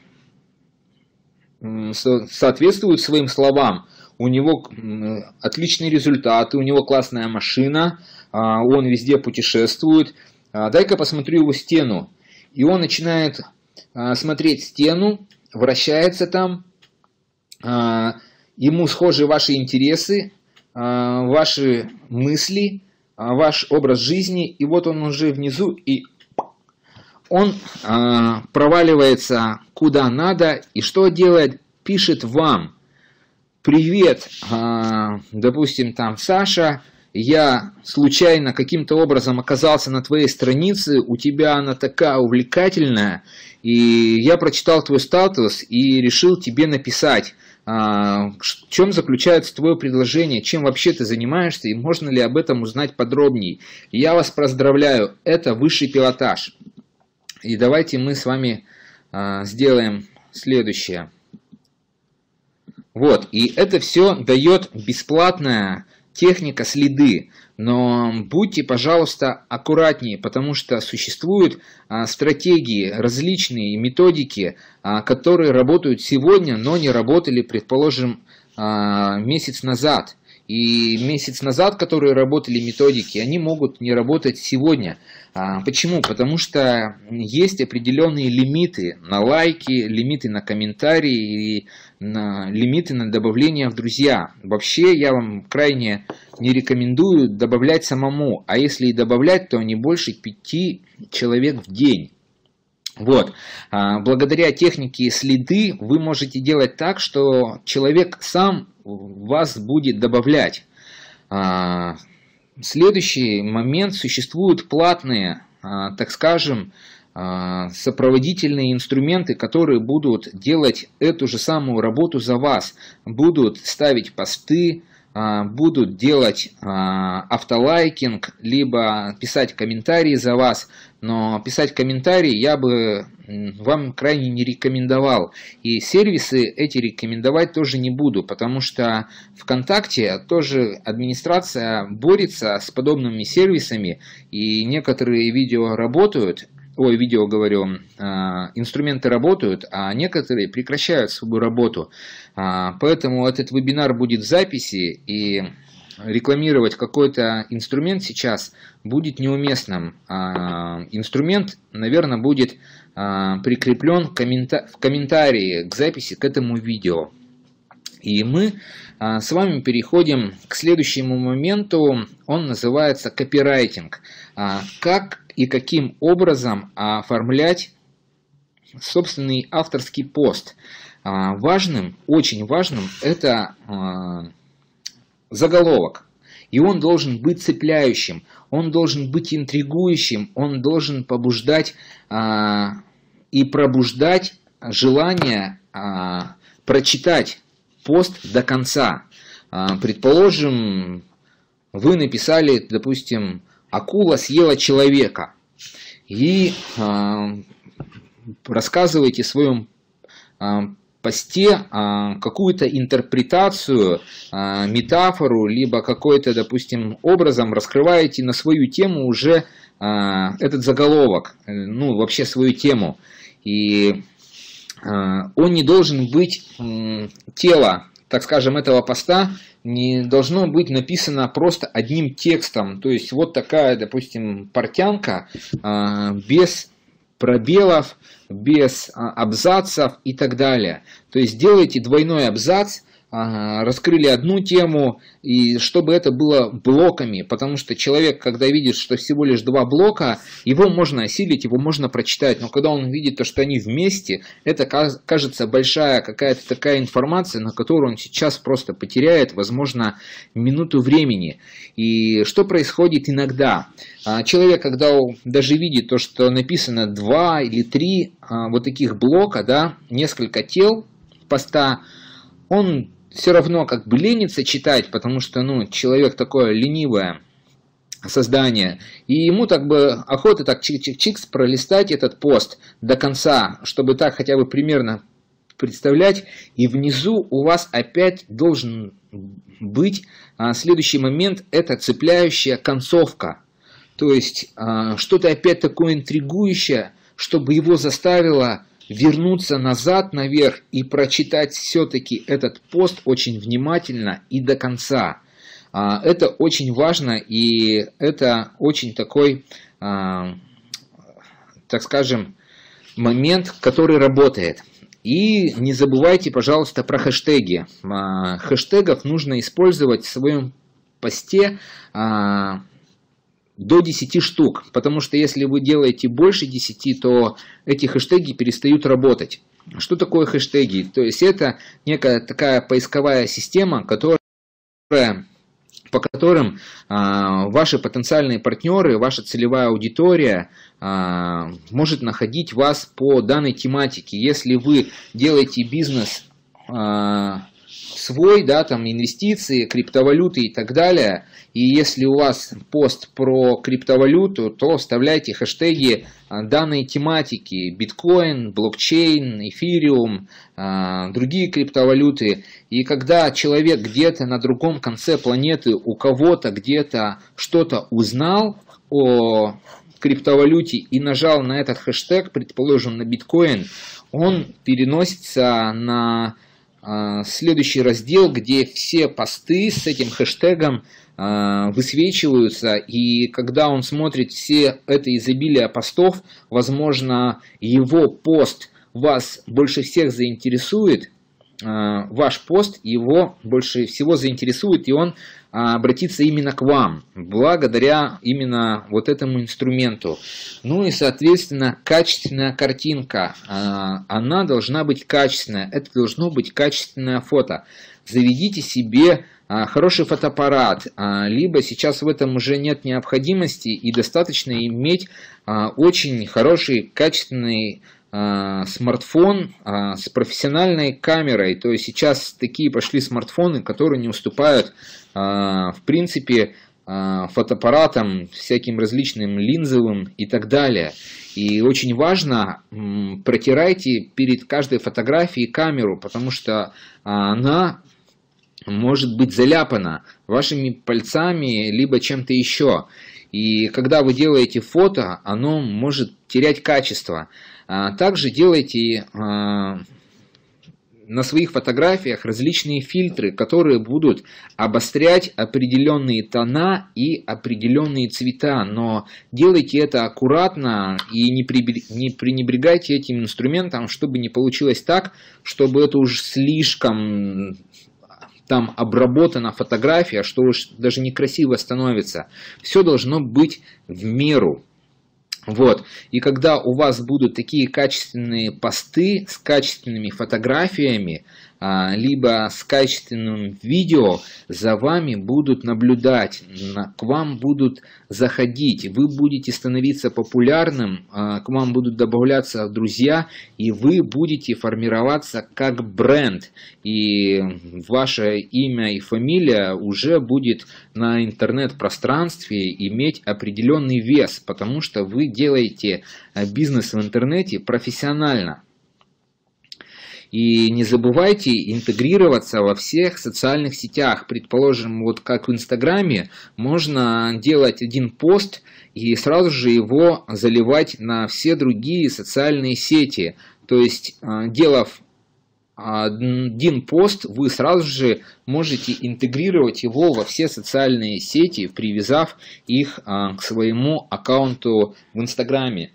со соответствует своим словам. У него отличные результаты, у него классная машина, а, он везде путешествует. А, дай-ка посмотрю его стену. И он начинает а, смотреть стену, вращается там. А, ему схожи ваши интересы, а, ваши мысли, а, ваш образ жизни. И вот он уже внизу, и он а, проваливается куда надо. И что делает? Пишет вам: привет, а, допустим, там Саша. Я случайно каким-то образом оказался на твоей странице, у тебя она такая увлекательная, и я прочитал твой статус и решил тебе написать, а, в чем заключается твое предложение, чем вообще ты занимаешься и можно ли об этом узнать подробнее. Я вас поздравляю, это высший пилотаж. И давайте мы с вами а, сделаем следующее. Вот, и это все дает бесплатная техника следы, но будьте, пожалуйста, аккуратнее, потому что существуют а, стратегии, различные методики, а, которые работают сегодня, но не работали, предположим, а, месяц назад. И месяц назад, которые работали методики, они могут не работать сегодня. А, почему? Потому что есть определенные лимиты на лайки, лимиты на комментарии и на, лимиты на добавление в друзья. Вообще я вам крайне не рекомендую добавлять самому, а если и добавлять, то не больше пяти человек в день. Вот. Благодаря технике следы вы можете делать так, что человек сам вас будет добавлять. Следующий момент. Существуют платные, так скажем, сопроводительные инструменты, которые будут делать эту же самую работу за вас. Будут ставить посты, будут делать автолайкинг, либо писать комментарии за вас. Но писать комментарии я бы вам крайне не рекомендовал. И сервисы эти рекомендовать тоже не буду, потому что ВКонтакте тоже администрация борется с подобными сервисами, и некоторые видео работают, ой, видео говорю, инструменты работают, а некоторые прекращают свою работу. Поэтому этот вебинар будет в записи, и рекламировать какой-то инструмент сейчас будет неуместным. Инструмент, наверное, будет прикреплен в комментарии к записи к этому видео. И мы с вами переходим к следующему моменту. Он называется копирайтинг. Как и каким образом оформлять собственный авторский пост. Важным, очень важным, это заголовок. И он должен быть цепляющим, он должен быть интригующим, он должен побуждать а, и пробуждать желание а, прочитать пост до конца. А, предположим, вы написали, допустим, «Акула съела человека», и а, рассказываете в своем а, посте а, какую-то интерпретацию, а, метафору, либо какой-то, допустим, образом раскрываете на свою тему уже а, этот заголовок, ну, вообще свою тему. И а, он не должен быть, м, тело, так скажем, этого поста не должно быть написано просто одним текстом. То есть вот такая, допустим, портянка а, без пробелов, без абзацев и так далее. То есть делайте двойной абзац, раскрыли одну тему, и чтобы это было блоками, потому что человек, когда видит, что всего лишь два блока, его можно осилить, его можно прочитать, но когда он видит то, что они вместе, это кажется большая какая-то такая информация, на которую он сейчас просто потеряет, возможно, минуту времени. И что происходит иногда? Человек, когда даже видит то, что написано два или три вот таких блока, да, несколько тел поста, он все равно как бы ленится читать, потому что, ну, человек такое ленивое создание, и ему так бы охота так чик-чик-чик пролистать этот пост до конца, чтобы так хотя бы примерно представлять, и внизу у вас опять должен быть а, следующий момент, это цепляющая концовка, то есть а, что-то опять такое интригующее, чтобы его заставило вернуться назад наверх и прочитать все-таки этот пост очень внимательно и до конца. Это очень важно, и это очень такой, так скажем, момент, который работает. И не забывайте, пожалуйста, про хэштеги. Хэштегов нужно использовать в своем посте до десяти штук, потому что если вы делаете больше десяти, то эти хэштеги перестают работать. Что такое хэштеги? То есть это некая такая поисковая система, которая, по которым а, ваши потенциальные партнеры, ваша целевая аудитория а, может находить вас по данной тематике. Если вы делаете бизнес а, свой, да, там инвестиции, криптовалюты и так далее, и если у вас пост про криптовалюту, то вставляйте хэштеги данной тематики: биткоин, блокчейн, эфириум, другие криптовалюты. И когда человек где-то на другом конце планеты у кого-то где-то что-то узнал о криптовалюте и нажал на этот хэштег, предположим, на биткоин, он переносится на следующий раздел, где все посты с этим хэштегом высвечиваются, и когда он смотрит все это изобилие постов, возможно, его пост вас больше всех заинтересует, ваш пост его больше всего заинтересует, и он обратится именно к вам, благодаря именно вот этому инструменту. Ну и, соответственно, качественная картинка, она должна быть качественная, это должно быть качественное фото. Заведите себе хороший фотоаппарат, либо сейчас в этом уже нет необходимости, и достаточно иметь очень хороший, качественный смартфон с профессиональной камерой. То есть сейчас такие пошли смартфоны, которые не уступают в принципе фотоаппаратам, всяким различным линзовым и так далее. И очень важно, протирайте перед каждой фотографией камеру, потому что она может быть заляпана вашими пальцами либо чем-то еще. И когда вы делаете фото, оно может терять качество. Также делайте на своих фотографиях различные фильтры, которые будут обострять определенные тона и определенные цвета. Но делайте это аккуратно и не пренебрегайте этим инструментом, чтобы не получилось так, чтобы это уж слишком там обработана фотография, что уж даже некрасиво становится. Все должно быть в меру. Вот. И когда у вас будут такие качественные посты с качественными фотографиями, либо с качественным видео, за вами будут наблюдать, к вам будут заходить, вы будете становиться популярным, к вам будут добавляться друзья, и вы будете формироваться как бренд. И ваше имя и фамилия уже будет на интернет-пространстве иметь определенный вес, потому что вы делаете бизнес в интернете профессионально. И не забывайте интегрироваться во всех социальных сетях. Предположим, вот как в Инстаграме, можно делать один пост и сразу же его заливать на все другие социальные сети. То есть, делав один пост, вы сразу же можете интегрировать его во все социальные сети, привязав их к своему аккаунту в Инстаграме.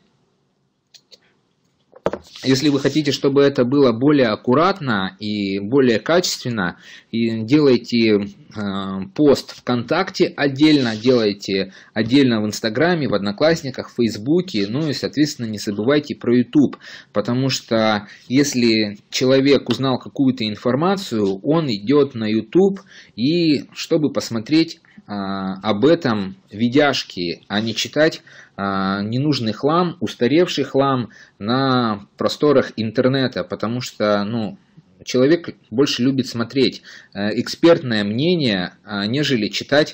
Если вы хотите, чтобы это было более аккуратно и более качественно, и делайте э, пост ВКонтакте отдельно, делайте отдельно в Инстаграме, в Одноклассниках, в Фейсбуке, ну и, соответственно, не забывайте про YouTube, потому что если человек узнал какую-то информацию, он идет на YouTube, и чтобы посмотреть э, об этом видяшки, а не читать ненужный хлам, устаревший хлам на просторах интернета, потому что, ну, человек больше любит смотреть экспертное мнение, нежели читать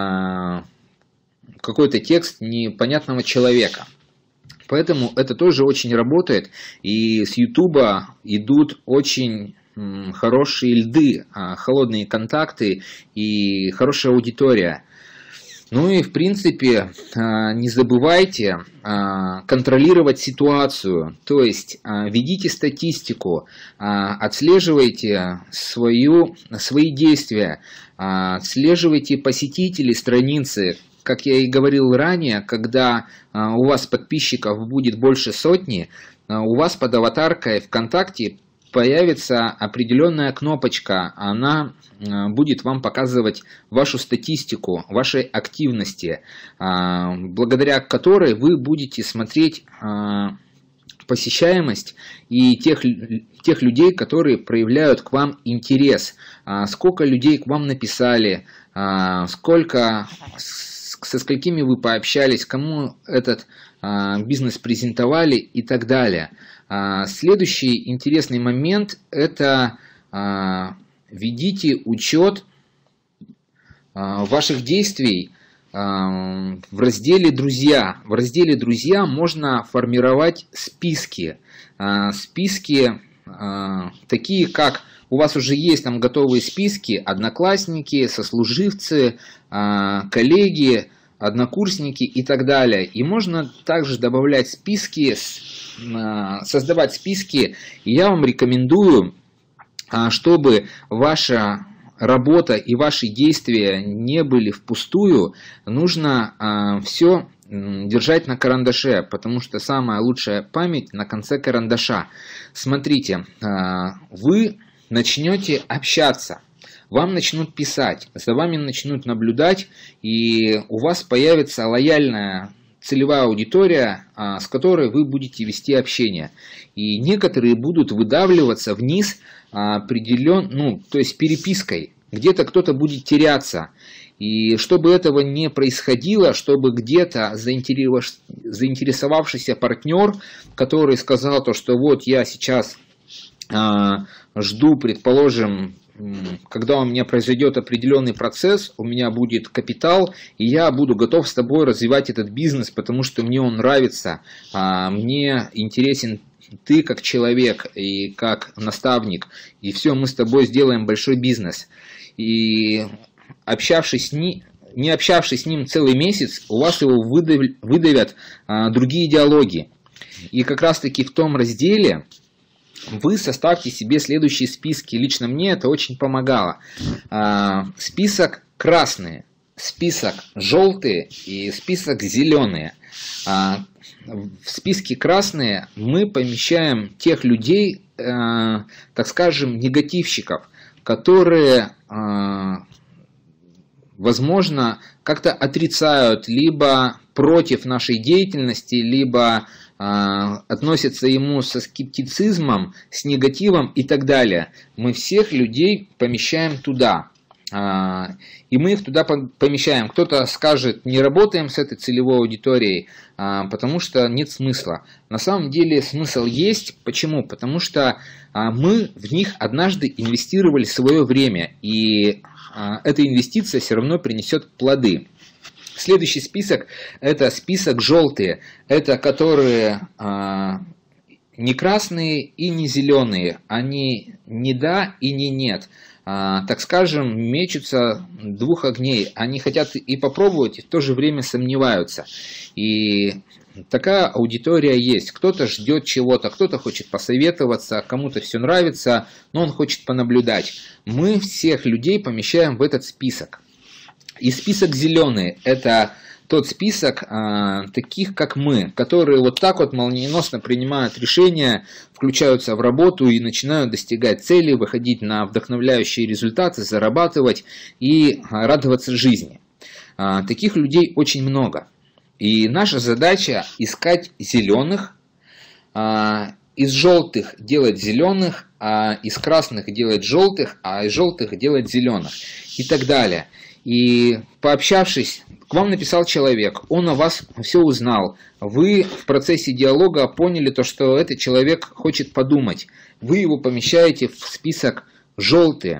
какой-то текст непонятного человека. Поэтому это тоже очень работает, и с Ютуба идут очень хорошие льды, холодные контакты и хорошая аудитория. Ну и в принципе не забывайте контролировать ситуацию, то есть ведите статистику, отслеживайте свою, свои действия, отслеживайте посетителей страницы. Как я и говорил ранее, когда у вас подписчиков будет больше сотни, у вас под аватаркой ВКонтакте появится определенная кнопочка, она будет вам показывать вашу статистику, вашей активности, благодаря которой вы будете смотреть посещаемость и тех, тех людей, которые проявляют к вам интерес, сколько людей к вам написали, сколько, со сколькими вы пообщались, кому этот бизнес презентовали и так далее. Следующий интересный момент – это ведите учет ваших действий в разделе «Друзья». В разделе «Друзья» можно формировать списки. Списки такие, как у вас уже есть там готовые списки, одноклассники, сослуживцы, коллеги, однокурсники и так далее. И можно также добавлять списки, создавать списки. И я вам рекомендую, чтобы ваша работа и ваши действия не были впустую, нужно все держать на карандаше, потому что самая лучшая память на конце карандаша. Смотрите, вы начнете общаться, вам начнут писать, за вами начнут наблюдать, и у вас появится лояльная целевая аудитория, с которой вы будете вести общение. И некоторые будут выдавливаться вниз определен, ну, то есть перепиской. Где-то кто-то будет теряться. И чтобы этого не происходило, чтобы где-то заинтересовавшийся партнер, который сказал то, что вот я сейчас жду, предположим, когда у меня произойдет определенный процесс, у меня будет капитал, и я буду готов с тобой развивать этот бизнес, потому что мне он нравится, мне интересен ты как человек и как наставник, и все, мы с тобой сделаем большой бизнес. И общавшись с ним, не общавшись с ним целый месяц, у вас его выдавят, выдавят другие диалоги. И как раз таки в том разделе вы составьте себе следующие списки. Лично мне это очень помогало. Список красные, список желтые и список зеленые. В списке красные мы помещаем тех людей, так скажем, негативщиков, которые, возможно, как-то отрицают либо против нашей деятельности, либо относятся ему со скептицизмом, с негативом и так далее. Мы всех людей помещаем туда. И мы их туда помещаем. Кто-то скажет, не работаем с этой целевой аудиторией, потому что нет смысла. На самом деле смысл есть. Почему? Потому что мы в них однажды инвестировали свое время. И эта инвестиция все равно принесет плоды. Следующий список – это список желтые. Это которые а, не красные и не зеленые. Они не да и не нет. А, так скажем, мечутся двух огней. Они хотят и попробовать, и в то же время сомневаются. И такая аудитория есть. Кто-то ждет чего-то, кто-то хочет посоветоваться, кому-то все нравится, но он хочет понаблюдать. Мы всех людей помещаем в этот список. И список зеленый – это тот список э, таких, как мы, которые вот так вот молниеносно принимают решения, включаются в работу и начинают достигать цели, выходить на вдохновляющие результаты, зарабатывать и радоваться жизни. Э, таких людей очень много. И наша задача искать зеленых, э, из желтых делать зеленых, а из красных делать желтых, а из желтых делать зеленых и так далее. И пообщавшись, к вам написал человек, он о вас все узнал. Вы в процессе диалога поняли то, что этот человек хочет подумать. Вы его помещаете в список желтые.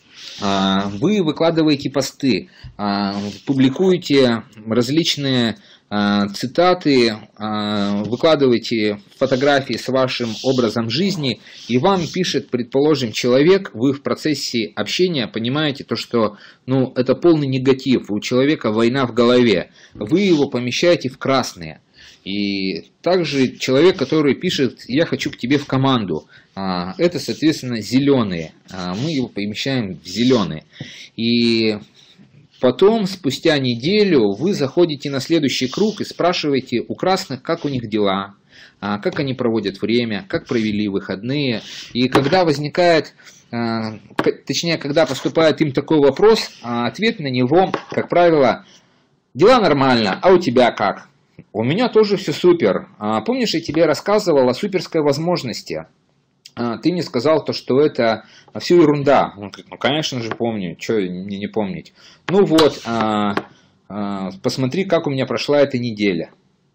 Вы выкладываете посты, публикуете различные цитаты, выкладываете фотографии с вашим образом жизни, и вам пишет, предположим, человек, вы в процессе общения понимаете то, что ну, это полный негатив, у человека война в голове, вы его помещаете в красные. И также человек, который пишет, я хочу к тебе в команду, это, соответственно, зеленые, мы его помещаем в зеленые. И потом, спустя неделю, вы заходите на следующий круг и спрашиваете у красных, как у них дела, как они проводят время, как провели выходные. И когда возникает, точнее, когда поступает им такой вопрос, ответ на него, как правило, дела нормально, а у тебя как? У меня тоже все супер. Помнишь, я тебе рассказывал о суперской возможности? Ты мне сказал, то, что это все ерунда. Он говорит, ну, конечно же, помню. Что мне не помнить? Ну вот, а, а, посмотри, как у меня прошла эта неделя.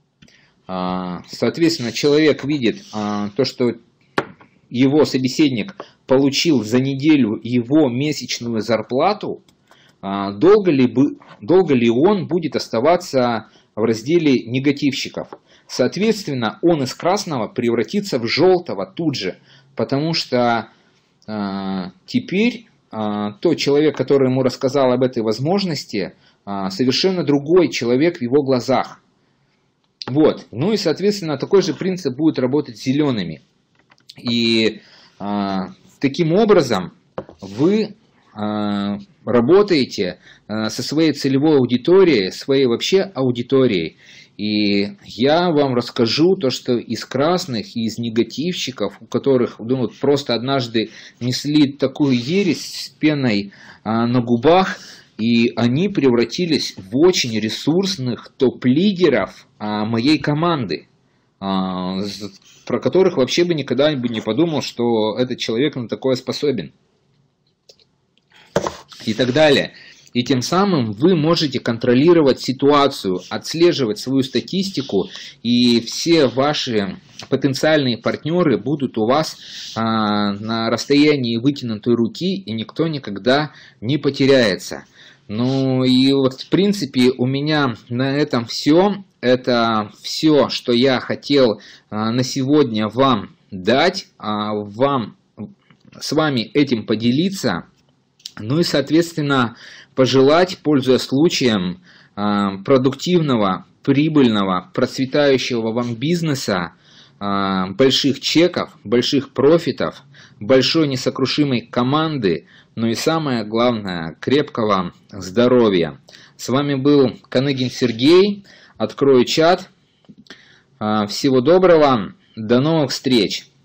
А, соответственно, человек видит а, то, что его собеседник получил за неделю его месячную зарплату. А, долго ли, бы, долго ли он будет оставаться в разделе негативщиков? Соответственно, он из красного превратится в желтого тут же. Потому что э, теперь э, тот человек, который ему рассказал об этой возможности, э, совершенно другой человек в его глазах. Вот. Ну и, соответственно, такой же принцип будет работать с зелеными. И э, таким образом вы работаете со своей целевой аудиторией, своей вообще аудиторией. И я вам расскажу то, что из красных, из негативщиков, у которых ну, просто однажды несли такую ересь с пеной на губах, и они превратились в очень ресурсных топ-лидеров моей команды, про которых вообще бы никогда бы не подумал, что этот человек на такое способен. И так далее. И тем самым вы можете контролировать ситуацию, отслеживать свою статистику, и все ваши потенциальные партнеры будут у вас а, на расстоянии вытянутой руки, и никто никогда не потеряется. Ну и вот в принципе у меня на этом все. Это все, что я хотел а, на сегодня вам дать, а, вам, с вами этим поделиться. Ну и соответственно пожелать, пользуясь случаем, продуктивного, прибыльного, процветающего вам бизнеса, больших чеков, больших профитов, большой несокрушимой команды, ну и самое главное, крепкого здоровья. С вами был Каныгин Сергей. Открою чат. Всего доброго. До новых встреч.